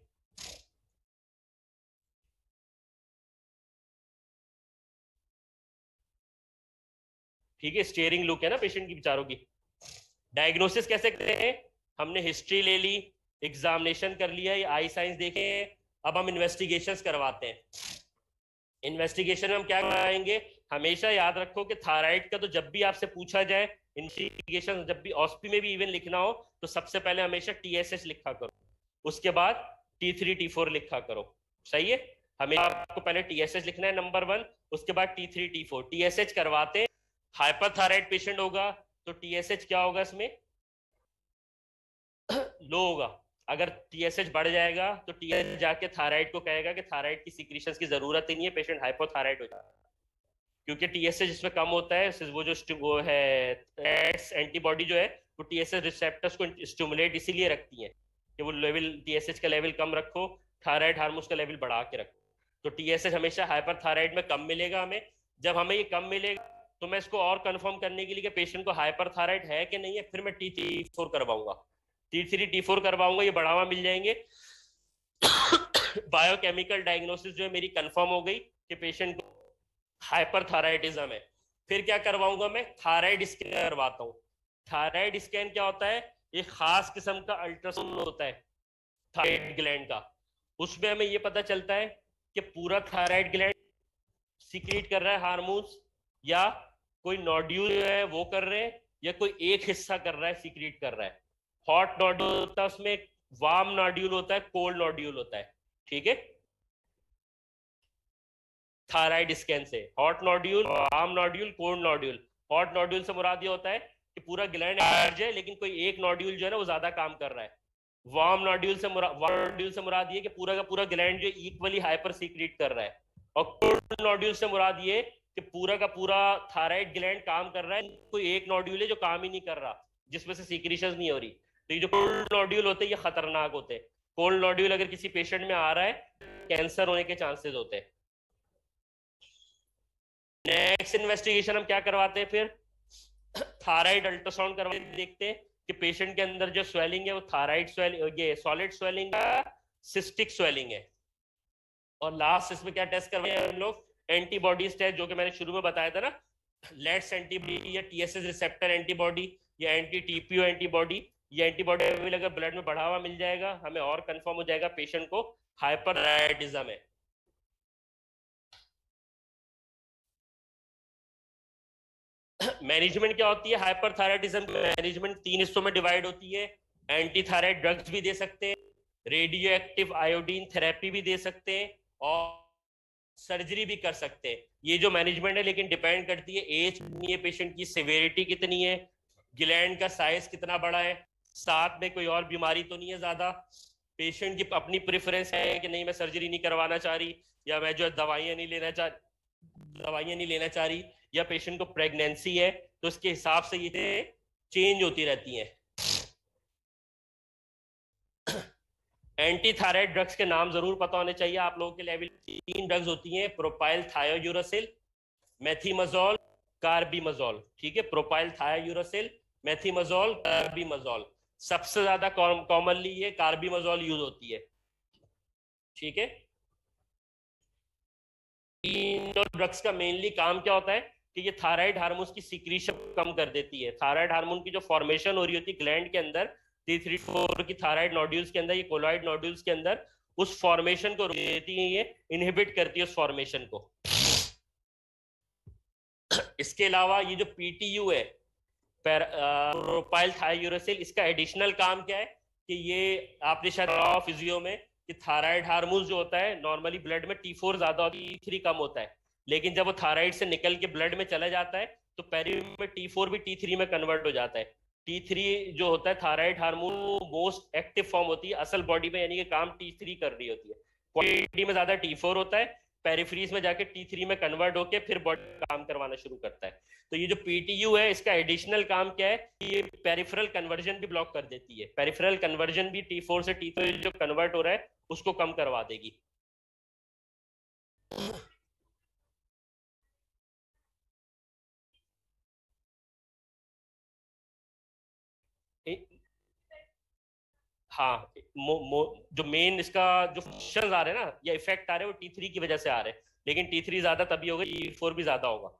ठीक है, स्टीयरिंग लुक है ना पेशेंट की बेचारों की। डायग्नोसिस कैसे करते हैं, हमने हिस्ट्री ले ली, एग्जामिनेशन कर लिया, ये आई साइंस देखे, अब हम इन्वेस्टिगेशंस करवाते हैं। इन्वेस्टिगेशन में हम क्या कराएंगे, हमेशा याद रखो कि थायराइड का तो जब भी आपसे पूछा जाए इन्वेस्टिगेशन, जब भी ऑस्पी में भी इवन लिखना हो तो सबसे पहले हमेशा टीएसएच लिखा करो, उसके बाद टी थ्री टी फोर लिखा करो, सही है। हमें आपको पहले टीएसएच लिखना है नंबर वन, उसके बाद T three T four. TSH करवाते हैं, हाइपरथायराइड पेशेंट होगा तो टीएसएच क्या होगा इसमें, लो होगा, अगर टीएसएच बढ़ जाएगा तो टीएसएच जाके थायराइड को कहेगा कि थायराइड की सीक्रेशंस की जरूरत ही नहीं है, पेशेंट हाइपोथायराइड हो जाएगा, क्योंकि टीएसएच इसमें कम होता है, वो जो वो है एंटीबॉडी जो है वो टीएसएच रिसेप्टर्स को स्टिमुलेट इसीलिए रखती है कि वो लेवल टीएसएच का लेवल कम रखो, थायराइड हार्मोन्स का लेवल बढ़ा के रखो, तो टीएसएच हमेशा हाइपरथायराइड में कम मिलेगा हमें। जब हमें ये कम मिलेगा तो मैं इसको और कंफर्म करने के लिए कि पेशेंट को हाइपरथायराइड है कि नहीं है, फिर मैं टी थ्री फोर करवाऊंगा, टी थ्री टी फोर करवाऊंगा, ये बढ़ावा मिल जाएंगे। बायोकेमिकल डायग्नोसिस जो है मेरी कंफर्म हो गई कि पेशेंट को हाइपरथायराइडिज्म है। फिर क्या करवाऊंगा मैं, थायराइड स्कैन करवाता हूँ। थायराइड स्कैन क्या होता है, एक खास किस्म का अल्ट्रासाउंड होता है थायराइड ग्लैंड का, उसमें हमें ये पता चलता है कि पूरा थायराइड ग्लैंड सीक्रेट कर रहा है हार्मोन्स, या कोई नोड्यूल है वो कर रहे हैं, या कोई एक हिस्सा कर रहा है सीक्रेट कर रहा है। हॉट नोड्यूल होता है, उसमें वार्म नोड्यूल होता है, कोल्ड नोड्यूल होता है, ठीक है। थायराइड स्कैन से hot nodule, warm nodule, cold nodule, hot nodule से मुराद ये होता है कि पूरा ग्लैंड लार्ज है लेकिन कोई एक नोड्यूल जो है ना वो ज्यादा काम कर रहा है। वार्म नोड्यूल से मुराद वार्म नोड्यूल से मुराद ये कि पूरा का पूरा ग्लैंड जो इक्वली हाइपर सीक्रेट कर रहा है। और कोल्ड नोड्यूल से मुराद ये कि पूरा का पूरा थायराइड ग्लैंड काम कर रहा है, कोई एक नोड्यूल है जो काम ही नहीं कर रहा, जिसमें से सीक्रेशन नहीं हो रही। तो ये जो कोल्ड नोड्यूल होते हैं ये खतरनाक होते हैं। कोल्ड नोड्यूल अगर किसी पेशेंट में आ रहा है, कैंसर होने के चांसेस होते हैं। नेक्स्ट इन्वेस्टिगेशन हम क्या करवाते हैं फिर, थायराइड अल्ट्रासाउंड करवा देखते हैं कि पेशेंट के अंदर जो स्वेलिंग है वो थायराइड स्वेलिंग, ये सॉलिड स्वेलिंग है, सिस्टिक स्वेलिंग है। और लास्ट इसमें क्या टेस्ट करवाए हम लोग, एंटीबॉडीज टेस्ट, जो कि मैंने शुरू में बताया था ना, लेट्स एंटीबॉडी या टीएसएच रिसेप्टर एंटीबॉडी या एंटी टीपीओ एंटीबॉडी। ये एंटीबॉडी अगर ब्लड में बढ़ा हुआ मिल जाएगा, हमें और कंफर्म हो जाएगा पेशेंट को हाइपरथायराइडिज्म है। मैनेजमेंट क्या होती है हाइपरथायराइडिज्म? मैनेजमेंट तीन हिस्सों में डिवाइड होती है। एंटी थायराइड ड्रग्स भी दे सकते हैं, रेडियो एक्टिव आयोडीन थेरेपी भी दे सकते हैं, और सर्जरी भी कर सकते हैं। ये जो मैनेजमेंट है लेकिन डिपेंड करती है एज कितनी है पेशेंट की, सिवियरिटी कितनी है, ग्लैंड का साइज कितना बड़ा है, साथ में कोई और बीमारी तो नहीं है ज्यादा, पेशेंट की अपनी प्रेफरेंस है कि नहीं मैं सर्जरी नहीं करवाना चाह रही, या मैं जो दवाइयां नहीं लेना चाह दवाइयां नहीं लेना चाह रही, या पेशेंट को प्रेगनेंसी है, तो उसके हिसाब से ये चेंज होती रहती हैं। एंटी थायराइड ड्रग्स के नाम जरूर पता होने चाहिए आप लोगों के लेवल। तीन ड्रग्स होती हैं, प्रोपाइल थायोयूरासिल, मेथीमजोल, कार्बिमजोल। ठीक है, प्रोपाइल थायोयूरासिल, मेथीमजोल, कार्बिमजोल। सबसे ज्यादा कॉमनली ये कार्बिमजोल यूज होती है। ठीक है, तीनों ड्रग्स का मेनली काम क्या होता है कि ये थायराइड हार्मोन की सीक्रेशन कम कर देती है। थायराइड हार्मोन की जो फॉर्मेशन हो रही होती है ग्लैंड के अंदर, टी थ्री फोर की थायराइड नोड्यूल्स के अंदर, ये कोलॉइड नोड्यूल्स के अंदर, उस फॉर्मेशन को देती है, ये इनहिबिट करती है उस फॉर्मेशन को। इसके अलावा ये जो पीटीयू है, प्रोपाइल थायोयूरासिल, इसका एडिशनल काम क्या है कि ये आपने शायद फिजियो में कि थायराइड हार्मोन जो होता है नॉर्मली ब्लड में टी फोर ज्यादा होती है, टी थ्री कम होता है, लेकिन जब वो थायराइड से निकल के ब्लड में चला जाता है तो पेरी में टी फोर भी टी थ्री में कन्वर्ट हो जाता है। टी थ्री जो होता है thyroid hormone most active form होती है असल बॉडी में, यानी कि काम टी थ्री कर रही होती है। क्वांटिटी में ज्यादा टी फोर होता है, पेरिफ्रीज में जाके टी थ्री में कन्वर्ट होके फिर बॉडी काम करवाना शुरू करता है। तो ये जो पीटीयू है इसका एडिशनल काम क्या है, ये पेरिफेरल कन्वर्जन भी ब्लॉक कर देती है। पेरिफेरल कन्वर्जन भी टी फोर से टी थ्री जो कन्वर्ट हो रहा है उसको कम करवा देगी। हाँ, मो, मो, जो मेन इसका जो फंक्शन आ रहे हैं ना या इफेक्ट आ रहे हैं वो टी थ्री की वजह से आ रहे हैं, लेकिन टी थ्री ज्यादा तभी होगा, टी फोर भी ज्यादा होगा।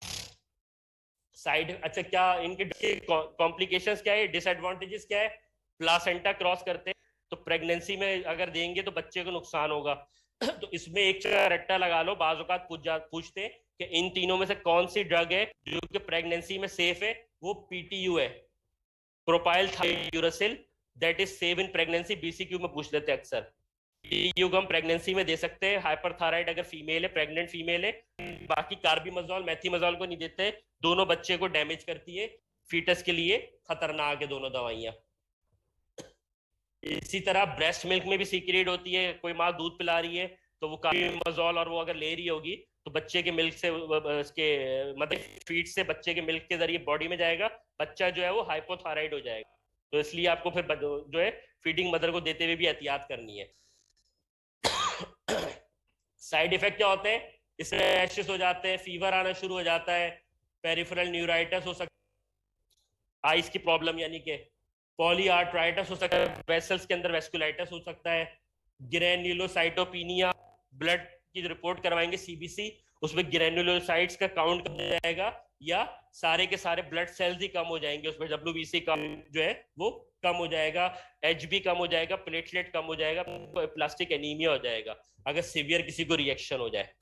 साइड अच्छा क्या इनके कॉम्प्लिकेशंस क्या है, डिसएडवांटेजेस क्या है? प्लासेंटा क्रॉस करते हैं तो प्रेगनेंसी में अगर देंगे तो बच्चे को नुकसान होगा। तो इसमें एक रट्टा लगा लो, बाज़ औक़ात पूछ पूछते कि इन तीनों में से कौन सी ड्रग है जो कि प्रेगनेंसी में सेफ है, वो पीटीयू है, propyl thiouracil, that is safe in pregnancy. BCQ में पूछ लेते हैं अक्सर। पीटीयू को हम प्रेगनेंसी में दे सकते हैं, हाइपरथायराइड अगर फीमेल है, प्रेग्नेंट फीमेल है। बाकी कार्बिमजोल मेथीमजोल को नहीं देते, दोनों बच्चे को डैमेज करती है, फीटस के लिए खतरनाक है दोनों दवाइयां। इसी तरह ब्रेस्ट मिल्क में भी सीक्रेट होती है, कोई माँ दूध पिला रही है तो वो कार्बिमजोल और वो अगर ले रही होगी तो बच्चे के मिल्क से, इसके मतलब फीड से बच्चे के मिल्क के जरिए बॉडी में जाएगा, बच्चा जो है वो हाइपोथायराइड हो जाएगा। तो इसलिए आपको फिर जो है फीडिंग मदर को देते हुए भी एहतियात करनी है। साइड इफेक्ट क्या होते हैं? इसमें रैशेस हो जाते हैं, फीवर आना शुरू हो जाता है, पेरिफेरल न्यूराइटिस हो सकता है, आइस की प्रॉब्लम यानी कि पॉलीआर्ट्राइटिस हो सकता है, वेसल्स के अंदर वेस्कुलाइटिस हो सकता है, ग्रेन्युलोसाइटोपिनिया, ब्लड की रिपोर्ट करवाएंगे सीबीसी, उसमें ग्रेन्युलोसाइट्स का काउंट कम हो जाएगा या सारे के सारे ब्लड सेल्स ही कम हो जाएंगे, उसमें डब्ल्यूबीसी कम जो है वो कम हो जाएगा, एचबी कम हो जाएगा, प्लेटलेट कम हो जाएगा, प्लास्टिक एनीमिया हो जाएगा अगर सीवियर किसी को रिएक्शन हो जाए।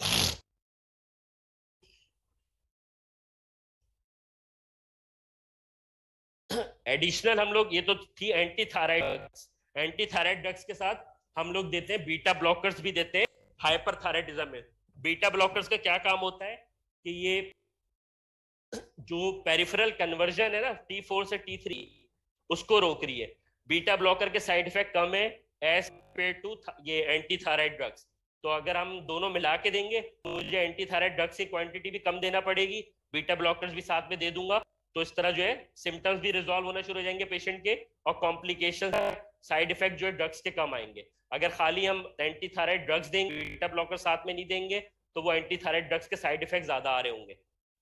एडिशनल हम लोग, ये तो थी anti thyroid, anti thyroid drugs के साथ हम लोग देते हैं बीटा ब्लॉकर्स भी देते हैं हाइपरथायराइडिज्म में। बीटा ब्लॉकर्स का क्या काम होता है कि ये जो पेरिफेरल कन्वर्जन है ना टी फोर से टी थ्री, उसको रोक रही है। बीटा ब्लॉकर के साइड इफेक्ट कम है एज पेयर टू ये एंटी थायराइड ड्रग्स। तो अगर हम दोनों मिला के देंगे तो मुझे एंटी थायराइड ड्रग्स की क्वांटिटी भी कम देना पड़ेगी, बीटा ब्लॉकर्स भी साथ में दे दूंगा। तो इस तरह जो है सिम्टम्स भी रिजॉल्व होना शुरू हो जाएंगे पेशेंट के, और कॉम्प्लिकेशन साइड इफेक्ट जो है ड्रग्स के कम आएंगे। अगर खाली हम एंटी थायराइड ड्रग्स देंगे, बीटा ब्लॉकर साथ में नहीं देंगे, तो वो एंटी थायराइड ड्रग्स के साइड इफेक्ट ज्यादा आ रहे होंगे।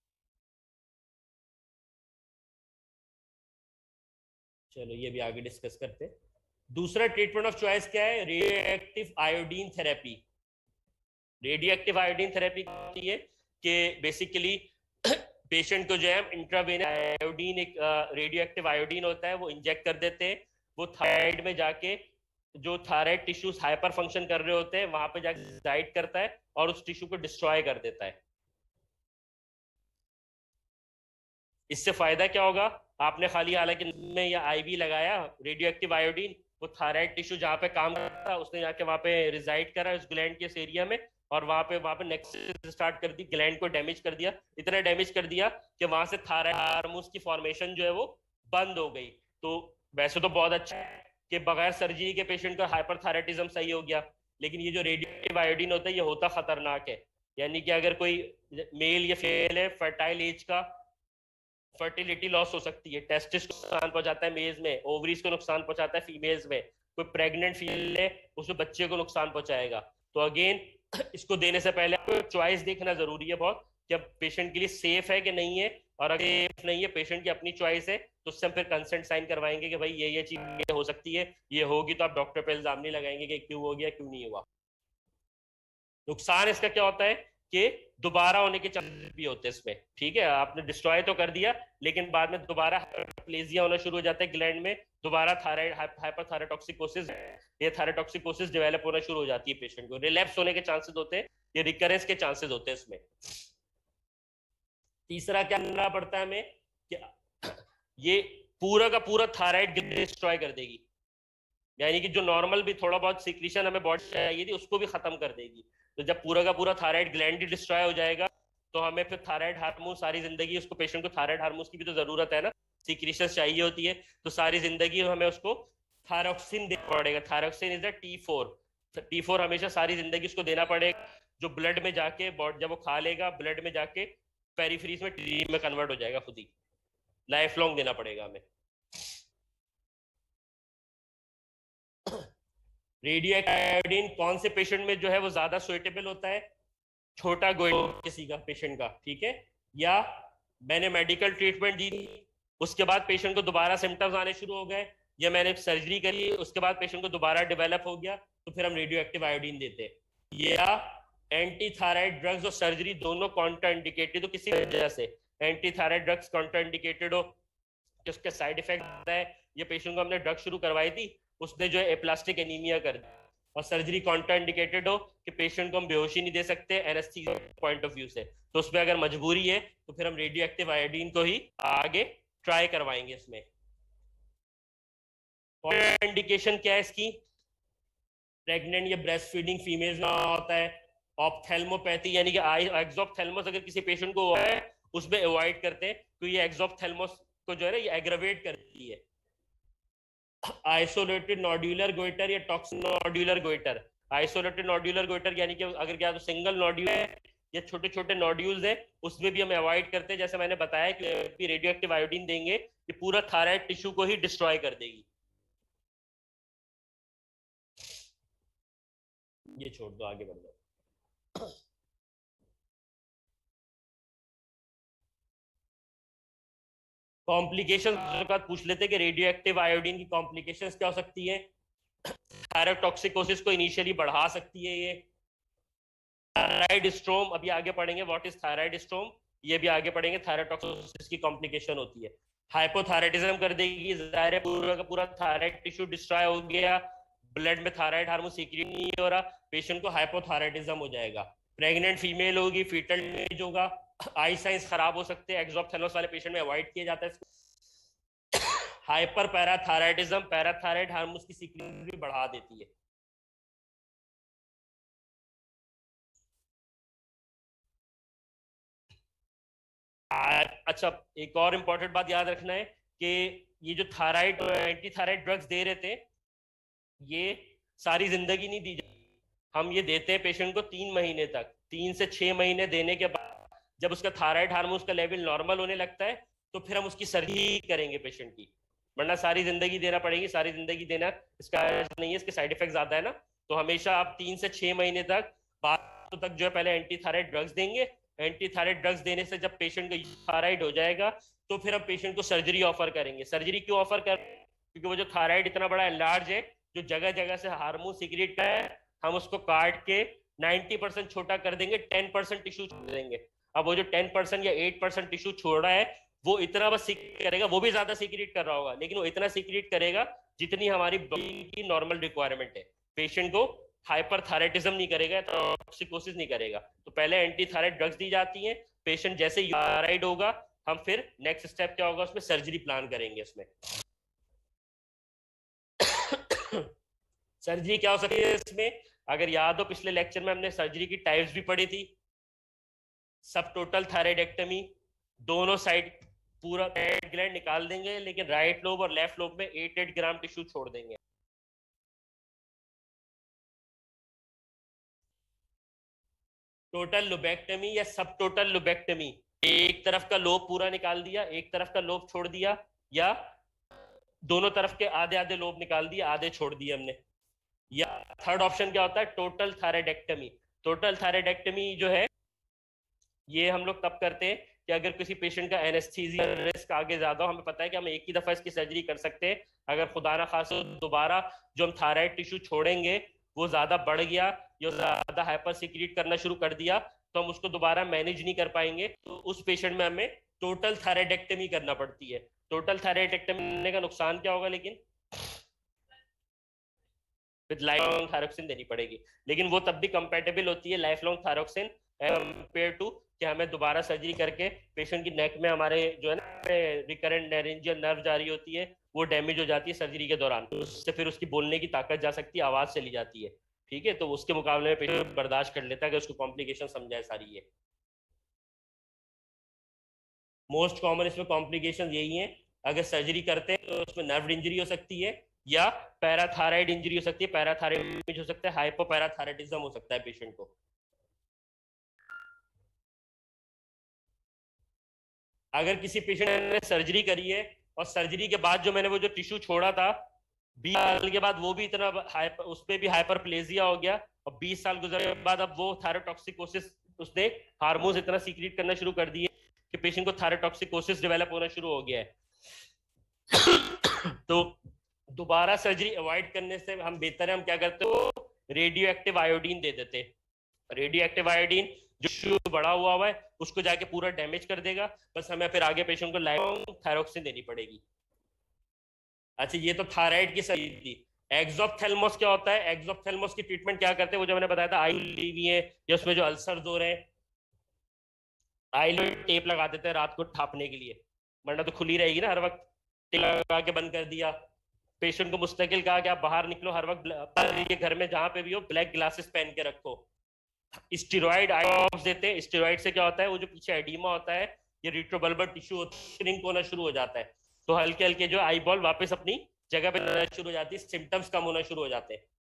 चलो ये भी आगे डिस्कस करते हैं। दूसरा ट्रीटमेंट ऑफ चॉइस क्या है? Radioactive iodine therapy. Radioactive iodine therapy होती है कि बेसिकली पेशेंट को जो है इंट्रावेनस आयोडीन, एक रेडियोएक्टिव आयोडीन होता है, वो इंजेक्ट कर देते हैं। वो थायराइड में जाके जो थायराइड टिश्यूज हाइपर फंक्शन कर रहे होते हैं वहां पे जाके रिजाइड करता है और उस टिश्यू को डिस्ट्रॉय कर देता है। इससे फायदा क्या होगा? आपने खाली हालांकि में या आईवी लगाया रेडियो एक्टिव आयोडीन, वो थायराइड टिश्यू जहाँ पे काम करता है उसने जाके वहां पे रिजाइड करा उस ग्लैंड के एरिया में, और वहां पे वहां पे नेक्स्ट स्टार्ट कर दी, ग्लैंड को डैमेज कर दिया, इतना डैमेज कर दिया कि वहां से थायराइड हार्मोन्स की फॉर्मेशन जो है वो बंद हो गई। तो वैसे तो बहुत अच्छा है कि बगैर सर्जरी के पेशेंट का हाइपरथायराइडिज्म सही हो गया, लेकिन ये जो रेडियो एक्टिव आयोडीन होता है ये होता खतरनाक है। यानी कि अगर कोई मेल या फीमेल है फर्टाइल एज का, फर्टिलिटी लॉस हो सकती है, टेस्टिस को नुकसान पहुंचाता है मेल्स में, ओवरीज को नुकसान पहुंचाता है फीमेल्स में, कोई प्रेग्नेंट फीमेल है उसमें बच्चे को नुकसान पहुंचाएगा। तो अगेन इसको देने से पहले आपको चॉइस देखना जरूरी है बहुत, कि अब पेशेंट के लिए सेफ है कि नहीं है, और अगर सेफ नहीं है, पेशेंट की अपनी चॉइस है, तो उससे हम फिर कंसेंट साइन करवाएंगे कि भाई ये ये चीज हो सकती है, ये होगी तो आप डॉक्टर पे इल्जाम नहीं लगाएंगे कि क्यों हो गया क्यों नहीं हुआ। नुकसान इसका क्या होता है कि दोबारा होने के चांसेस भी होते हैं इसमें। ठीक है, आपने डिस्ट्रॉय तो कर दिया लेकिन बाद में दोबारा हाइपरप्लेजिया होना शुरू हो जाता है ग्लैंड में, दोबारा थायराइड हाइपरथायरोटॉक्सिकोसिस, ये थायरोटॉक्सिकोसिस डेवलप होना शुरू हो जाती है, पेशेंट को रिलैप्स होने के चांसेस होते हैं, ये रिकरेंस के चांसेस होते हैं इसमें। तीसरा क्या करना पड़ता है हमें कि ये पूरा का पूरा थायराइड डिस्ट्रॉय कर देगी, यानी कि जो नॉर्मल भी थोड़ा बहुत सिक्रीशन हमें बॉडी चाहिए थी उसको भी खत्म कर देगी। तो जब पूरा का पूरा थायराइड ग्लैंड ही डिस्ट्रॉय हो जाएगा तो हमें फिर थायराइड हार्मोन सारी जिंदगी, उसको पेशेंट को थायराइड हार्मोन की भी तो जरूरत है ना, सिक्रीशन चाहिए होती है, तो सारी जिंदगी हमें उसको थायरोक्सिन देना पड़ेगा। Thyroxine is the T four, T four हमेशा सारी जिंदगी उसको देना पड़ेगा, जो ब्लड में जाके जब वो खा लेगा ब्लड में जाके पेरिफेरीज में टी में कन्वर्ट हो जाएगा खुद ही, लाइफ लॉन्ग देना पड़ेगा हमें। रेडियोएक्टिव आयोडीन कौन से पेशेंट में जो है वो ज्यादा सुइटेबल होता है? छोटा गोइटर किसी का पेशेंट का, ठीक है, या मैंने मेडिकल ट्रीटमेंट दी उसके बाद पेशेंट को दोबारा सिम्टम्स आने शुरू हो गए, या मैंने सर्जरी करी उसके बाद पेशेंट को दोबारा डेवलप हो गया, तो फिर हम रेडियो एक्टिव आयोडीन देते हैं। या एंटी थायराइड ड्रग्स और सर्जरी दोनों कॉन्ट्रा इंडिकेटेड, तो किसी वजह से anti thyroid drugs contraindicated हो, उसके साइड इफेक्ट आता है, ये पेशेंट को हमने ड्रग शुरू करवाई थी उसने जो है एप्लास्टिक एनीमिया कर दिया, और सर्जरी कॉन्ट्रा इंडिकेटेड हो कि पेशेंट को हम बेहोशी नहीं दे सकते एनेस्थीसिया पॉइंट ऑफ व्यू से, तो उसमें अगर मजबूरी है तो फिर हम रेडियो एक्टिव आयोडीन को ही आगे ट्राई करवाएंगे इसमें। इंडिकेशन क्या है इसकी? प्रेग्नेंट या ब्रेस्ट फीडिंग फीमेल्स में होता है, ऑप्थेल्मोपैथी यानी कि एक्सोप्थेल्मोस अगर किसी पेशेंट को हुआ है उसमें अवॉइड करते हैं, तो ये एक्सोप्थेल्मोस को जो है ना ये एग्रावेट करती है। आइसोलेटेड नोड्यूलर गोइटर या toxic nodular goitre, isolated nodular goitre यानी कि अगर क्या तो सिंगल नोड्यूल है या छोटे छोटे नोड्यूल्स है, उसमें भी हम अवॉइड करते हैं। जैसे मैंने बताया कि रेडियो एक्टिव आयोडीन देंगे कि पूरा थायराइड टिश्यू को ही डिस्ट्रॉय कर देगी। ये छोड़ दो, आगे बढ़ जाओ। कॉम्प्लिकेशन का पूछ लेते कि रेडियो एक्टिव आयोडीन की कॉम्प्लिकेशंस क्या हो सकती है? थायरोटॉक्सिकोसिस को इनिशियली बढ़ा सकती है ये। थायराइड स्ट्रोम अभी आगे पढ़ेंगे, व्हाट इज थायराइड स्ट्रोम, ये भी आगे पढ़ेंगे। थायरोटॉक्सिकोसिस की कॉम्प्लिकेशन होती है, हाइपोथायराइडिज्म कर देगी, जाहिर है पूरा का पूरा थायराइड टिश्यू डिस्ट्रॉय हो गया, ब्लड में थायराइड हार्मोन सीक्रेट नहीं हो रहा, पेशेंट को हाइपोथायराइडिज्म हो जाएगा। प्रेग्नेंट फीमेल होगी, फीटल डैमेज होगा, आई साइंस खराब हो सकते हैं, एक्सोप्थेल्मोस वाले पेशेंट में अवॉइड किया जाता है। हाइपर पैराथायराइडिज्म, पैराथायराइड हार्मोन की सीक्रेट भी बढ़ा देती है। अच्छा, एक और इम्पोर्टेंट बात याद रखना है कि ये जो थायराइड एंटी थायराइड ड्रग्स दे रहे थे, ये सारी जिंदगी नहीं दी जाती। हम ये देते हैं पेशेंट को तीन महीने तक। तीन से छह महीने देने के बाद जब उसका थायराइड हार्मोन का लेवल नॉर्मल होने लगता है तो फिर हम उसकी सर्जरी करेंगे पेशेंट की, वरना सारी जिंदगी देना पड़ेगी। सारी जिंदगी देना इसका नहीं है, इसके साइड इफेक्ट ज्यादा है ना। तो हमेशा आप तीन से छह महीने तक बाद तक जो है पहले एंटी थायराइड ड्रग्स देंगे। एंटी थायराइड ड्रग्स देने से जब पेशेंट को थायराइड हो जाएगा तो फिर हम पेशेंट को सर्जरी ऑफर करेंगे। सर्जरी क्यों ऑफर कर, क्योंकि वो जो थायराइड इतना बड़ा लार्ज है, जो जगह जगह से हार्मोन सीक्रेट है, हम उसको काट के नब्बे परसेंट छोटा कर देंगे, दस परसेंट टिश्यू छोड़ देंगे। अब वो जो दस परसेंट या आठ परसेंट टिश्यू छोड़ रहा है वो इतना बस सीक्रेट करेगा, वो भी ज्यादा सीक्रेट कर रहा होगा, लेकिन वो इतना सीक्रेट करेगा जितनी हमारी बॉडी की नॉर्मल रिक्वायरमेंट है। पेशेंट को हाइपरथायराइडिज्म नहीं करेगा, टॉक्सिकोसिस नहीं करेगा। तो पहले एंटी थायराइड ड्रग्स दी जाती हैं। पेशेंट जैसे थायराइड होगा, हम फिर नेक्स्ट स्टेप क्या होगा उसमें सर्जरी प्लान करेंगे। उसमें सर्जरी क्या हो सकती है इसमें, अगर याद हो पिछले लेक्चर में हमने सर्जरी की टाइप्स भी पढ़ी थी। सब टोटल थायराइडेक्टमी, दोनों साइड पूरा थायराइड ग्लैंड निकाल देंगे, लेकिन राइट लोब और लेफ्ट लोब में एट एट ग्राम टिश्यू छोड़ देंगे। टोटल लोबेक्टमी या सब टोटल लोबेक्टमी, एक तरफ का लोब पूरा निकाल दिया, एक तरफ का लोब छोड़ दिया, या दोनों तरफ के आधे आधे लोब निकाल दिए, आधे छोड़ दिए हमने। या थर्ड ऑप्शन क्या होता है, टोटल थायराइडेक्टमी। टोटल थायराइडेक्टमी जो है ये हम लोग तब करते हैं कि अगर किसी पेशेंट का एनेस्थीसिया रिस्क आगे ज्यादा हो, हमें पता है कि हम एक ही दफा इसकी सर्जरी कर सकते हैं। अगर खुदा ना खासा दोबारा जो हम थायराइड टिश्यू छोड़ेंगे वो ज्यादा बढ़ गया या ज्यादा हाइपर सीक्रेट करना शुरू कर दिया तो हम उसको दोबारा मैनेज नहीं कर पाएंगे, तो उस पेशेंट में हमें टोटल थायराइडेक्टमी करना पड़ती है। टोटल थायराइडेक्टमी करने का नुकसान क्या होगा, लेकिन विद लाइफ लॉन्ग थायरोक्सिन देनी पड़ेगी, लेकिन वो तब भी कंपेटेबल होती है life long thyroxine compare to कि हमें दोबारा सर्जरी करके पेशेंट की नेक में हमारे जो है ना रिकरेंट नैरेंजियल नर्व जारी होती है, वो डैमेज हो जाती है सर्जरी के दौरान, तो उससे फिर उसकी बोलने की ताकत जा सकती है, आवाज चली जाती है। ठीक है, तो उसके मुकाबले में पेशेंट बर्दाश्त कर लेता है कि उसको कॉम्प्लिकेशन समझाए सारी। ये मोस्ट कॉमन इसमें कॉम्प्लिकेशन यही है, अगर सर्जरी करते हैं तो उसमें नर्व इंजरी हो सकती है या पैराथायराइड इंजरी हो सकती है, पैराथायराइड हो सकता है, हाइपोपैराथायराइडिज्म हो सकता है पेशेंट को। अगर किसी पेशेंट ने सर्जरी करी है और सर्जरी के बाद जो मैंने वो जो टिश्यू छोड़ा था बीस साल के बाद वो भी इतना उस पर भी हाइपरप्लेजिया हो गया, और बीस साल गुजरने के बाद अब वो थायरोटॉक्सिकोसिस, उसने हार्मोन्स इतना सीक्रेट करना शुरू कर दिए कि पेशेंट को थायरोटॉक्सिकोसिस डेवलप होना शुरू हो गया है। तो दोबारा सर्जरी अवॉइड करने से हम बेहतर है हम क्या करते हो, रेडियो एक्टिव आयोडीन दे देते हैं। रेडियो एक्टिव आयोडीन जो टिश्यू बड़ा हुआ हुआ है उसको जाके पूरा डैमेज कर देगा, बस हमें फिर आगे पेशेंट को लाइफ लॉन्ग थायरोक्सिन देनी पड़ेगी। अच्छा, ये तो थायराइड की सर्जरी थी। एक्सोप्थेल्मोस क्या होता है, एक्सोप्थेल्मोस की ट्रीटमेंट क्या करते हैं, वो जो मैंने बताया था आई ली हुई है या उसमें जो अल्सर हो रहे हैं, आई टेप लगा देते हैं रात को ठापने के लिए, वरना तो खुली रहेगी ना हर वक्त, टेप लगा के बंद कर दिया। पेशेंट को मुस्तकिल कहा कि आप बाहर निकलो, हर वक्त घर में जहां पे भी हो ब्लैक ग्लासेस पहन के रखो। स्टेरॉइड आई ड्रॉप्स देते हैं। स्टेरॉइड से क्या होता है, वो जो पीछे एडिमा होता है, ये रिट्रोबल्बर टिश्यू श्रिंक होना शुरू हो जाता है, तो हल्के हल्के जो आई बॉल वापस अपनी जगह पे रहना शुरू हो जाती है, सिम्टम्स कम होना शुरू हो जाते हैं।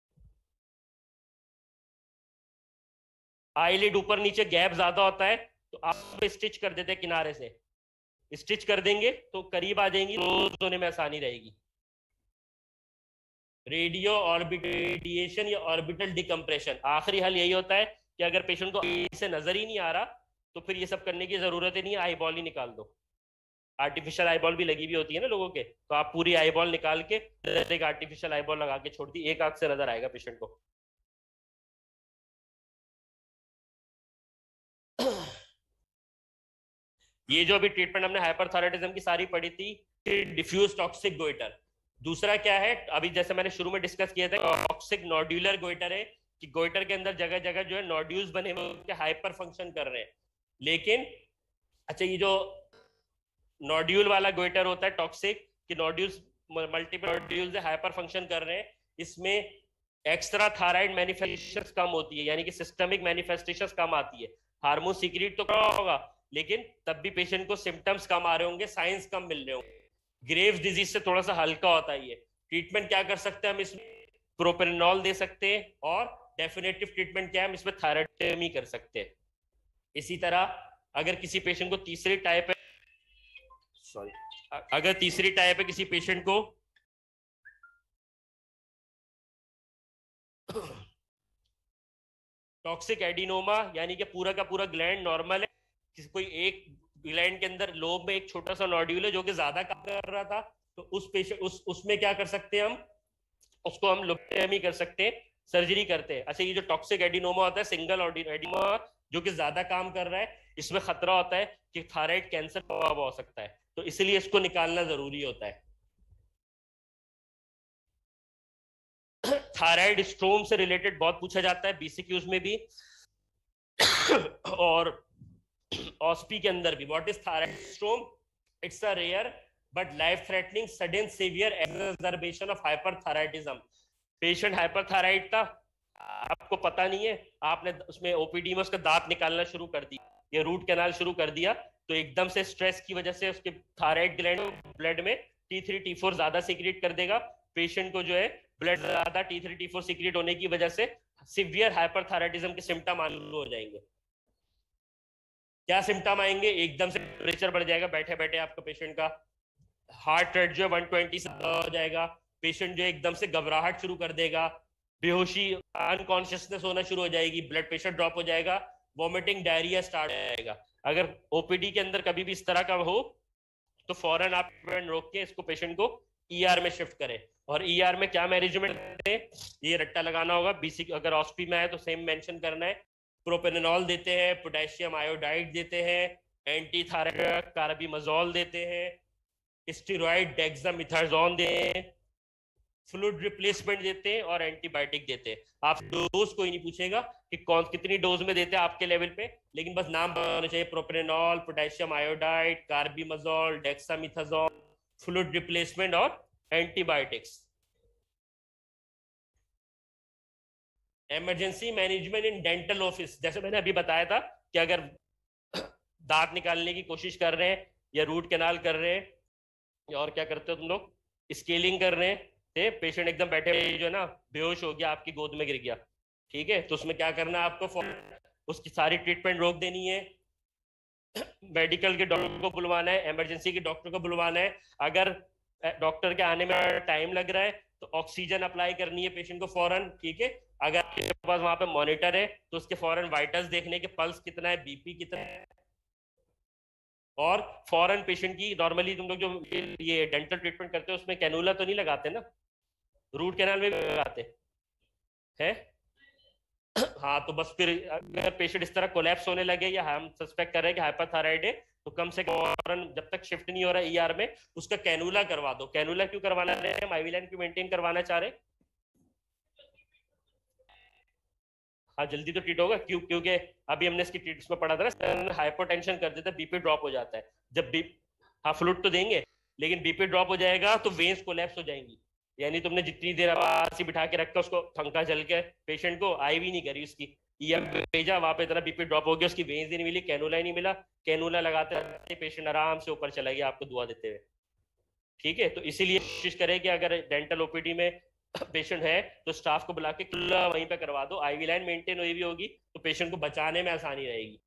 आईलिड ऊपर नीचे गैप ज्यादा होता है तो आप स्टिच कर देते हैं, किनारे से स्टिच कर देंगे तो करीब आ जाएंगी, रोज होने में आसानी रहेगी। रेडियो ऑर्बिटेशन या ऑर्बिटल डिकम्प्रेशन, आखिरी हल यही होता है कि अगर पेशेंट को से नजर ही नहीं आ रहा तो फिर ये सब करने की जरूरत ही नहीं है, आई बॉल ही निकाल दो। आर्टिफिशियल आई बॉल भी लगी हुई होती है ना लोगों के, तो आप पूरी आई बॉल निकाल के एक आर्टिफिशियल आई बॉल लगा के छोड़ दी, एक आंख से नजर आएगा पेशेंट को। ये जो अभी ट्रीटमेंट हमने हाइपरथायराइडिज्म की सारी पढ़ी थी, डिफ्यूज टॉक्सिक गोइटर। दूसरा क्या है, अभी जैसे मैंने शुरू में डिस्कस किया था, टॉक्सिक नोड्यूलर गोइटर है कि गोइटर के अंदर जगह जगह जो है नोड्यूल्स बने हुए हाइपर फंक्शन कर रहे हैं। लेकिन अच्छा, ये जो नोड्यूल वाला गोइटर होता है टॉक्सिक, कि nodules multiple nodules hyper function कर रहे हैं, इसमें एक्स्ट्रा थायराइड मैनिफेस्टेशंस कम होती है, यानी कि सिस्टमिक मैनिफेस्टेशंस कम आती है। हार्मोन सीक्रेट तो कम होगा लेकिन तब भी पेशेंट को सिम्टम्स कम आ रहे होंगे, साइंस कम मिल रहे होंगे। ग्रेव्स डिजीज से थोड़ा सा हल्का होता है ये। ट्रीटमेंट क्या कर सकते हैं हम इसमें? प्रोपेनॉल दे सकते हैं, और डेफिनेटिव ट्रीटमेंट क्या है, हम इसमें थायराइडोटॉमी कर सकते हैं। इसी तरह अगर किसी पेशेंट को तीसरी टाइप है, सॉरी अगर तीसरी टाइप है किसी पेशेंट को टॉक्सिक एडिनोमा, यानी कि पूरा का पूरा ग्लैंड नॉर्मल है, किसी कोई एक ग्लैंड के अंदर लोब में एक छोटा सा नोड्यूल है जो कि ज्यादा काम कर रहा था, तो उस पेशेंट उस उसमें क्या कर सकते हैं हम? उसको हम लोबोटॉमी कर सकते हैं, सर्जरी करते हैं। अच्छा, ये जो टॉक्सिक एडिनोमा होता है, सिंगल एडिनोमा जो कि ज्यादा काम कर रहा है, इसमें खतरा होता है कि थायराइड कैंसर हो सकता है, तो इसलिए इसको निकालना जरूरी होता है। थायराइड स्ट्रोम से रिलेटेड बहुत पूछा जाता है बीसीक्यूज में भी और ऑस्पी के अंदर भी। What is thyroid storm? It's a rare but life threatening sudden severe exacerbation of hyperthyroidism. Patient hyperthyroid था, आपको पता नहीं है, आपने उसमें ओपीडी में उसका दांत निकालना शुरू कर दिया या रूट कैनाल शुरू कर दिया, तो एकदम से स्ट्रेस की वजह से उसके थायराइड ग्लैंड ब्लड में टी थ्री टी फोर ज्यादा सीक्रेट कर देगा। पेशेंट को जो है ब्लड ज्यादा T three T four secrete होने की वजह से सिवियर हाइपरथायराइडिज्म के सिम्टम आने हो जाएंगे। क्या सिम्टम आएंगे? एकदम से टेम्परेचर बढ़ जाएगा, बैठे बैठे आपका पेशेंट का हार्ट रेट जो है वन ट्वेंटी से हो जाएगा, पेशेंट जो एकदम से घबराहट शुरू कर देगा, बेहोशी अनकॉन्शियसनेस होना शुरू हो जाएगी, ब्लड प्रेशर ड्रॉप हो जाएगा, वॉमिटिंग डायरिया स्टार्ट हो जाएगा। अगर ओपीडी के अंदर कभी भी इस तरह का हो तो फौरन आप रोक के इसको पेशेंट को ईआर में शिफ्ट करें। और ईआर में क्या मैनेजमेंट दें, ये रट्टा लगाना होगा। बीसी अगर ऑस्पी में है तो सेम मेंशन करना है। प्रोपेनॉल देते हैं, पोटेशियम आयोडाइड देते हैं, एंटी थायराइड कार्बिमजोल देते हैं, स्टेरॉइड डेक्सामेथासोन देते हैं, फ्लूइड रिप्लेसमेंट देते हैं और एंटीबायोटिक देते हैं। आप डोज कोई नहीं पूछेगा कि कौन कितनी डोज में देते हैं आपके लेवल पे, लेकिन बस नाम बताना चाहिए, propranolol, potassium iodide, carbimazole, dexamethasone, fluid replacement और antibiotics. Emergency management in dental office, जैसे मैंने अभी बताया था कि अगर दांत निकालने की कोशिश कर रहे हैं या रूट कैनाल कर रहे हैं या और क्या करते हो तुम लोग, स्केलिंग कर रहे थे, पेशेंट एकदम बैठे जो है ना बेहोश हो गया, आपकी गोद में गिर गया, ठीक है, तो उसमें क्या करना है आपको? उसकी सारी ट्रीटमेंट रोक देनी है, मेडिकल के डॉक्टर को बुलवाना है, इमरजेंसी के डॉक्टर को बुलवाना है। अगर डॉक्टर के आने में टाइम लग रहा है तो ऑक्सीजन अप्लाई करनी है पेशेंट को फौरन, ठीक है। अगर आपके पास वहां पे मॉनिटर है तो उसके फौरन वाइटल्स देखने के, पल्स कितना है, बीपी कितना है, और फौरन पेशेंट की, नॉर्मली तुम लोग जो ये डेंटल ट्रीटमेंट करते हो उसमें कैनुला तो नहीं लगाते ना, रूट कैनाल में भी लगाते हैं। हाँ, तो बस फिर अगर पेशेंट इस तरह कोलैप्स होने लगे या हम सस्पेक्ट कर रहे हैं कि हाइपरथायराइड है, तो कम से कम फौरन जब तक शिफ्ट नहीं हो रहा ईआर में उसका कैनुला करवा दो। कैनुला क्यों करवाना रहे हैं? आईवी लाइन क्यों मेंटेन करवाना चाह रहे? हाँ, जल्दी तो ट्रीट होगा, क्यों? क्योंकि अभी हमने इसकी ट्रीट में पढ़ा था ना, हाइपोटेंशन कर देता है, बीपी ड्रॉप हो जाता है। जब बी हाँ फ्लूइड तो देंगे, लेकिन बीपी ड्रॉप हो जाएगा तो वेन्स कोलैप्स हो जाएंगी। यानी तुमने जितनी देर पास ही बिठा के रखा उसको पंखा चल के, पेशेंट को आईवी नहीं करी उसकी, ईएम भेजा, वहां पे इतना बीपी ड्रॉप हो गया, उसकी वेन्स ही नहीं मिली, कैनुला ही नहीं मिला, कैनुला लगाते पेशेंट आराम से ऊपर चला गया आपको दुआ देते हुए, ठीक है। तो इसीलिए कोशिश करें कि अगर डेंटल ओपीडी में पेशेंट है तो स्टाफ को बुला के खुला वहीं पे करवा दो, आईवी लाइन मेंटेन हुई भी होगी तो पेशेंट को बचाने में आसानी रहेगी।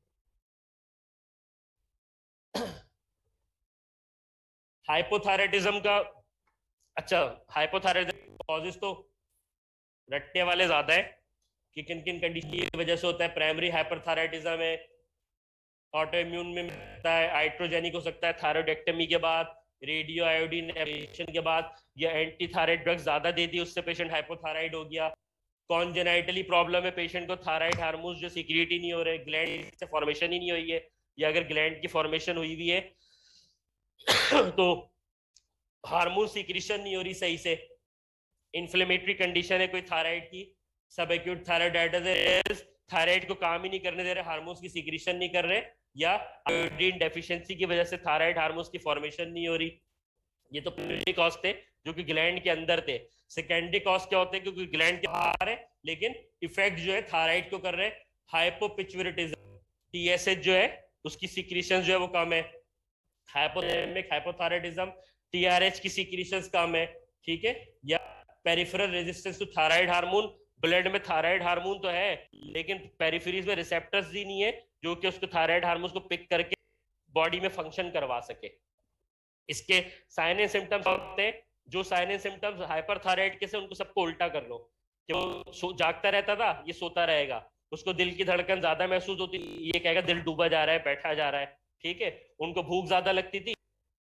हाइपोथायराइडिज्म का, अच्छा हाइपोथायराइडिज्म कॉजेस तो रटने वाले ज्यादा है कि किन किन कंडीशन की वजह से होता है। प्राइमरी हाइपरथायराइडिज्म है, ऑटो इम्यून में होता है, आइट्रोजेनिक हो सकता है थायराइडेक्टमी के बाद, रेडियो आयोडीन एब्लेशन के बाद, या एंटी थायराइड ड्रग्स ज्यादा दे दी उससे पेशेंट हाइपोथायराइड हो गया। कॉन्जेनाइटली प्रॉब्लम है, पेशेंट को थायराइड हार्मोन्स जो सीक्रेट ही नहीं हो रहे, ग्लैंड से फॉर्मेशन ही नहीं हुई है, या अगर ग्लैंड की फॉर्मेशन हुई भी है तो हार्मोन सीक्रेशन नहीं हो रही सही से, इन्फ्लेमेटरी कंडीशन है कोई थायराइड की, सब एक्यूट थायराइडाइटिस, थायराइड को काम ही नहीं करने दे रहे, हार्मोन्स की सीक्रेशन नहीं कर रहे, या आयोडीन डेफिशिएंसी की वजह से थायराइड हार्मोन्स की फॉर्मेशन नहीं हो रही। ये तो प्राइमरी कॉज थे जो कि ग्लैंड के अंदर थे। सेकेंडरी कॉज क्या होते हैं? क्योंकि ग्लैंड के बाहर है लेकिन इफेक्ट जो है थायराइड को कर रहे हैं, हाइपोपिट्यूटेरिज्म, टीएसएच जो है उसकी सिक्रीशन जो है वो कम है, हाइपोथैलेमिक हाइपोथायराइडिज्म, टीआरएच की सिक्रीशंस कम है, ठीक है, या peripheral resistance to thyroid hormone, blood में थायराइड हार्मोन तो है लेकिन पेरिफेरीज में रिसेप्टर्स ही नहीं है जो कि उसको थायराइड हार्मोन को पिक करके बॉडी में फंक्शन करवा सके। इसके साइन एंड सिम्टम्स होते हैं, जो साइन एंड सिम्टम्स हाइपरथायराइड के से उनको सबको उल्टा कर लो कि वो जागता रहता था, ये सोता रहेगा, उसको दिल की धड़कन ज्यादा महसूस होती, ये कहेगा दिल डूबा जा रहा है, बैठा जा रहा है, ठीक है। उनको भूख ज्यादा लगती थी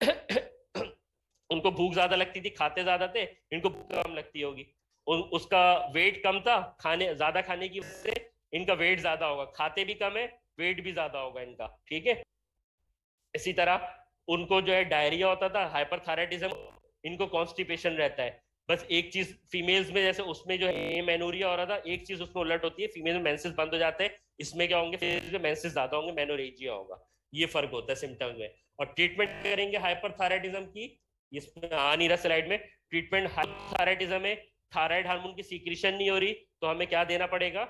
उनको भूख ज्यादा लगती थी, खाते ज्यादा थे, इनको भूख कम लगती होगी। उन, उसका वेट कम था, खाने ज्यादा खाने की वजह से इनका वेट ज्यादा होगा, खाते भी कम है, वेट भी ज्यादा होगा इनका, ठीक है। इसी तरह उनको जो है डायरिया होता था, हाइपरथायराइडिज्म, इनको कॉन्स्टिपेशन रहता है। बस एक चीज फीमेल्स में जैसे उसमें जो है मेनोरिया हो रहा था, एक चीज उसमें उलट होती है, फीमेल में मेंसेस बंद हो जाते हैं, इसमें क्या होंगे, फीमेल में मेंसेस ज्यादा होंगे, मेनोरेजिया होगा। ये फर्क होता है सिम्टम्स में। और ट्रीटमेंट करेंगे हाइपरथायराइडिज्म की, इसमें आ नहीं रहा स्लाइड में, ट्रीटमेंट हाइपरथायराइडिज्म में थायराइड हार्मोन की सीक्रेशन नहीं हो रही तो हमें क्या देना पड़ेगा,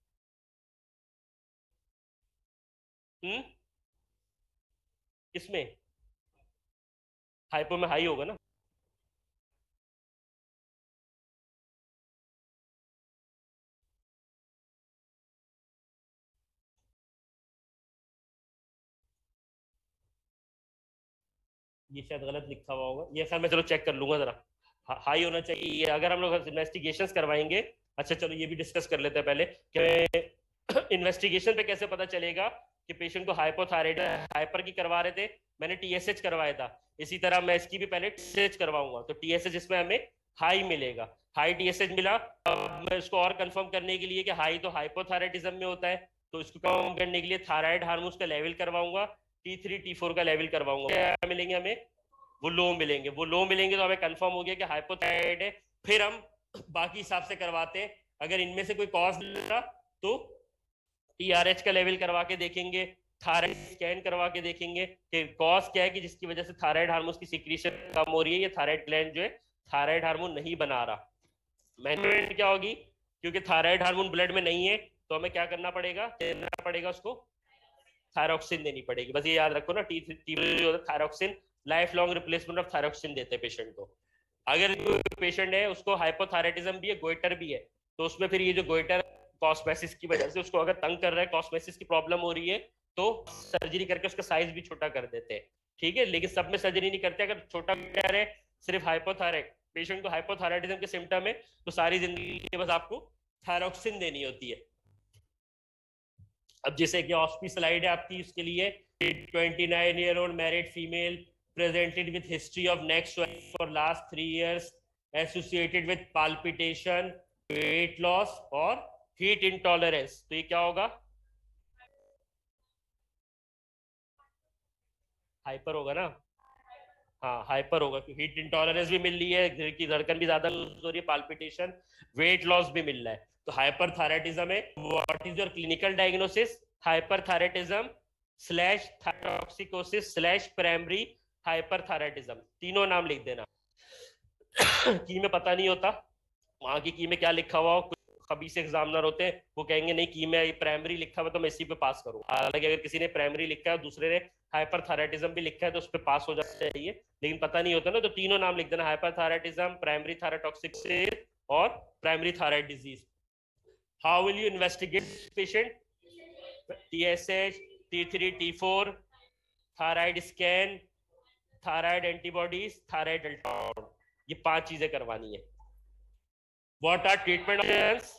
हम्म इसमें हाइपो में हाई होगा ना, ये शायद गलत लिखा हुआ होगा, ये खैर मैं चलो चेक कर लूंगा जरा, हाई होना चाहिए ये, अगर हम लोग इन्वेस्टिगेशंस करवाएंगे। अच्छा चलो ये भी डिस्कस कर लेते हैं पहले कि इन्वेस्टिगेशन पे कैसे पता चलेगा कि पेशेंट को हाइपोथायराइड हाइपर की करवा रहे थे, मैंने टीएसएच करवाया था, इसी तरह मैं इसकी भी पहले टीएसएच करवाऊंगा, तो टीएसएच इसमें हमें हाई मिलेगा, हाई टीएसएच मिला। अब मैं इसको और कंफर्म करने के लिए कि हाई तो हाइपोथायराइडिज्म में होता है, तो इसको कम करने के लिए थायराइड हार्मोन्स का लेवल करवाऊंगा, टी थ्री टी फोर का लेवल करवाऊंगा, क्या मिलेंगे हमें, वो लो मिलेंगे, वो लो मिलेंगे तो हमें कंफर्म हो गया कि हाइपोथायराइड है। फिर हम बाकी हिसाब से करवाते हैं, अगर इनमें से कोई कॉज मिला तो टीआरएच का लेवल करवा के देखेंगे, थायराइड स्कैन करवा के देखेंगे कि कॉज क्या है कि जिसकी वजह से थायराइड हार्मोन की सिक्रीशन कम हो रही है, या थायराइड ग्लैंड जो है थायराइड हार्मोन नहीं बना रहा। मैनेजमेंट क्या होगी, क्योंकि थायराइड हार्मोन ब्लड में नहीं है तो हमें क्या करना पड़ेगा, देना पड़ेगा उसको थायरॉक्सिन देनी पड़ेगी, बस ये याद रखो ना, T thyroxine, life long replacement of thyroxine देते हैं पेशेंट को। अगर पेशेंट है उसको हाइपोथायराइडिज्म भी है, गोइटर भी है, तो उसमें फिर ये जो गोइटर कॉस्मेसिस की वजह से उसको अगर तंग कर रहा है, कॉस्मेसिस की प्रॉब्लम हो रही है, तो सर्जरी करके उसका साइज भी छोटा कर देते हैं, ठीक है। लेकिन सब में सर्जरी नहीं करते, अगर छोटा गोइटर है, सिर्फ हाइपोथायराइड पेशेंट को हाइपोथायराइडिज्म के सिम्टम है, तो सारी जिंदगी बस आपको थायरॉक्सिन देनी होती है। अब जैसे कि ऑस्पी स्लाइड है आपकी, उसके लिए twenty nine year old married female presented with history of neck swelling for last three years associated with palpitation, weight loss और heat intolerance, तो ये क्या होगा, हाइपर होगा ना, हाँ हाइपर होगा, क्योंकि हीट इंटॉलरेंस भी मिल रही है, दिल की धड़कन भी ज्यादा हो रही है, पाल्पिटेशन, वेट लॉस भी मिल रहा है, तो हाइपरथायराइडिज्म है। What is your clinical diagnosis, hyperthyroidism slash thyrotoxicosis slash primary hyperthyroidism, तीनों नाम लिख देना। की में पता नहीं होता वहां की की में क्या लिखा हुआ हो, खबीस एग्जामिनर होते हैं वो कहेंगे नहीं की में प्राइमरी लिखा हुआ तो मैं इसी पे पास करूँ, हालांकि अगर किसी ने प्राइमरी लिखा है दूसरे ने हाइपरथायराइडिज्म भी लिखा है तो उस पर पास हो जाना चाहिए, लेकिन पता नहीं होता ना, तो तीनों नाम लिख देना, हाइपरथायराइडिज्म, प्राइमरी थायरोटॉक्सिकोसिस और primary thyroid disease. How will you investigate patient, TSH, T three T four, thyroid scan, thyroid antibodies, thyroid ultrasound, ये पांच चीजें करवानी है। व्हाट आर ट्रीटमेंट ऑप्शंस,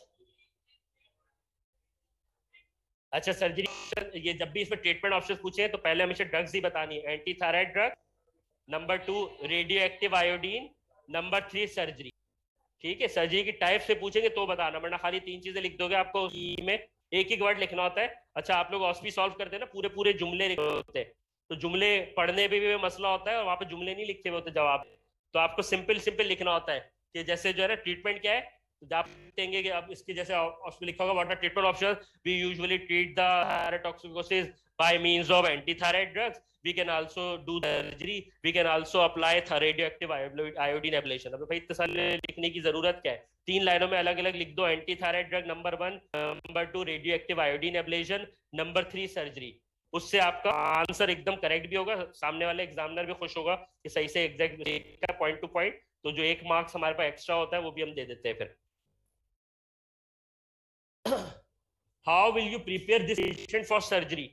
अच्छा सर्जरी, ये जब भी इसमें ट्रीटमेंट ऑप्शंस पूछे तो पहले हमेशा ड्रग्स ही बतानी है, anti thyroid drug, number two radio active iodine, number three surgery, ठीक है। सर्जरी की टाइप से पूछेंगे तो बताना, वरना खाली तीन चीजें लिख दोगे, आपको में एक एक वर्ड लिखना होता है। अच्छा आप लोग ऑस्पी सॉल्व करते हैं ना, पूरे पूरे जुमले लिखे होते हैं, तो जुमले पढ़ने पे भी मसला होता है और वहां पे जुमले नहीं लिखे हुए होते जवाब, तो आपको सिंपल सिंपल लिखना होता है कि जैसे जो है ना ट्रीटमेंट क्या है, तो आप देंगे कि अब इसके जैसे उसमें लिखा होगा what are treatment option, we usually treat the thyrotoxicosis by means of anti thyroid drugs, we can also do surgery, we can also apply radioactive iodine ablation। अब भाई इतने सारे लिखने की जरूरत क्या है, तीन लाइनों में अलग अलग लिख दो, anti thyroid drug number one, number two radio active iodine ablation, number three surgery, उससे आपका आंसर एकदम करेक्ट भी होगा, सामने वाले एग्जामिनर भी खुश होगा कि सही से एग्जैक्ट पॉइंट टू पॉइंट। तो जो एक मार्क्स हमारे पास एक्स्ट्रा होता है वो भी हम दे देते हैं फिर। How will you prepare this patient for surgery?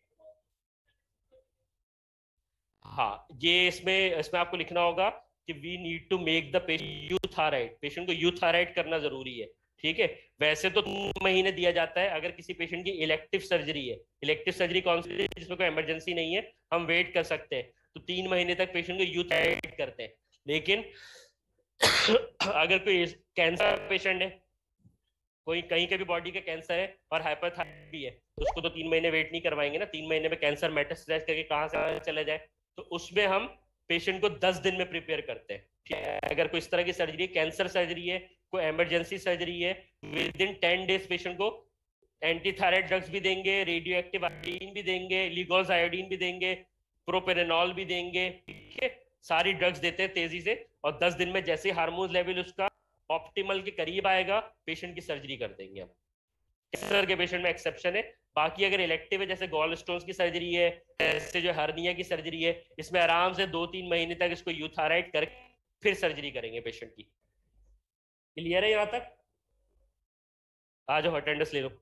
हाँ, ये इसमें इसमें आपको लिखना होगा कि we need to make the patient euthyroid, patient को यूथाराइड करना जरूरी है। ठीक है, वैसे तो तीन महीने दिया जाता है अगर किसी पेशेंट की इलेक्टिव सर्जरी है। इलेक्टिव सर्जरी कौन सी है? जिसमें कोई इमरजेंसी नहीं है, हम वेट कर सकते हैं, तो तीन महीने तक पेशेंट को यूथाराइड करते हैं। लेकिन अगर कोई कैंसर पेशेंट है, कोई कहीं के भी बॉडी का कैंसर है और हाइपरथायराइड भी है, तो उसको तो तीन महीने वेट नहीं करवाएंगे ना, तीन महीने में कैंसर मेटास्टेसाइज करके कहां से चले जाए। तो उसमें हम पेशेंट को दस दिन में प्रिपेयर करते हैं। ठीक है, अगर कोई इस तरह की सर्जरी, कैंसर सर्जरी है, कोई इमरजेंसी सर्जरी है, within ten days patient को एंटी थायराइड ड्रग्स भी देंगे, रेडियो एक्टिव आयोडीन भी देंगे, लिगोज आयोडीन भी देंगे, प्रोपेरेनॉल भी देंगे। ठीक है, सारी ड्रग्स देते हैं तेजी से, और दस दिन में जैसे हार्मोन लेवल उसका ऑप्टिमल के करीब आएगा, पेशेंट की सर्जरी कर देंगे हम। कैंसर के पेशेंट में एक्सेप्शन है। बाकी अगर इलेक्टिव है, जैसे गॉल स्टोन्स की सर्जरी है, जैसे जो हर्निया की सर्जरी है, इसमें आराम से दो तीन महीने तक इसको यूथाराइड करके फिर सर्जरी करेंगे पेशेंट की। क्लियर है यहाँ तक? आ जाओ अटेंडेंस ले लो।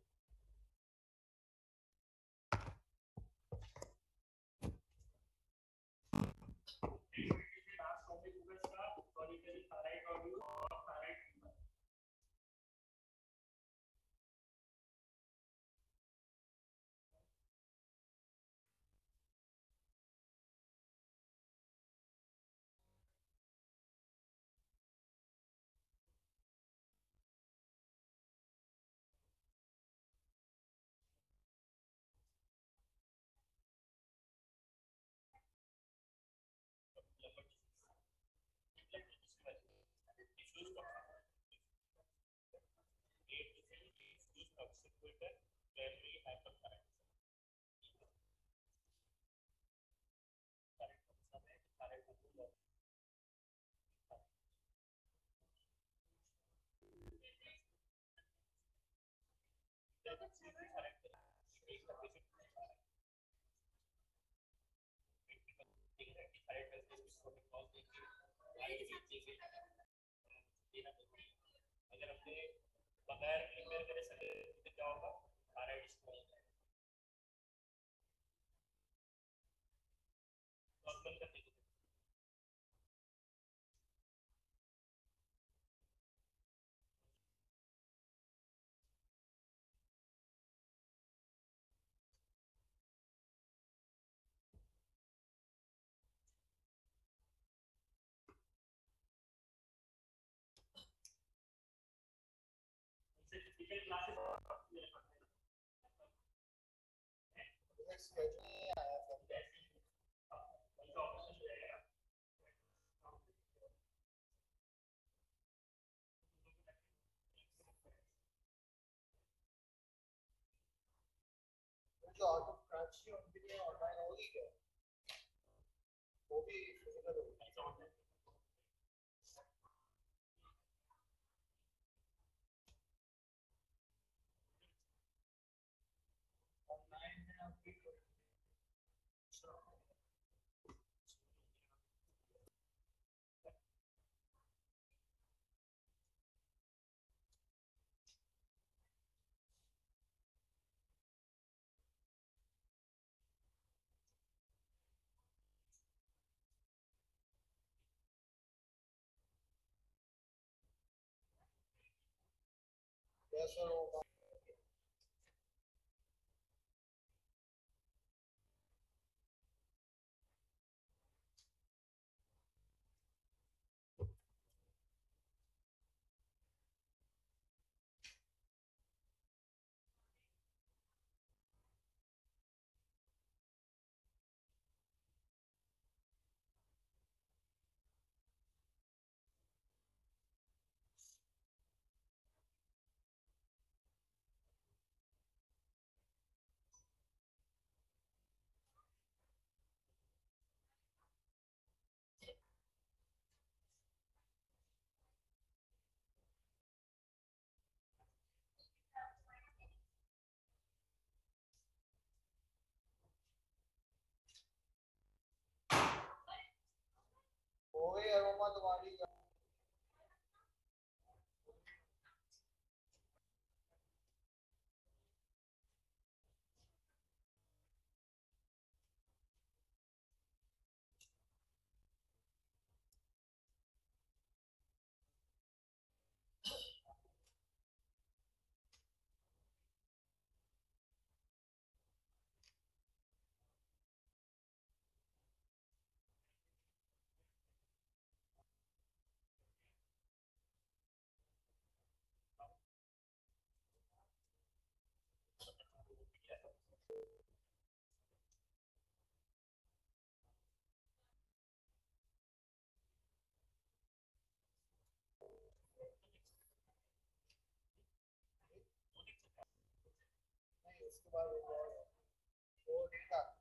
अगर हमने बगैर प्रिपेयर करे सके तो क्या होगा? थायराइड स्ट्रॉन्ग है, नॉर्मल करने को। फिजिकल क्लासेस जो आउट ऑफ कराची उनके लिए ऑनलाइन हो गई है, वो भी फिजिकल होगी। ऑनलाइन में आपकी कैसे होगा? बाद वाली नहीं, उसके बाद वो वो डेटा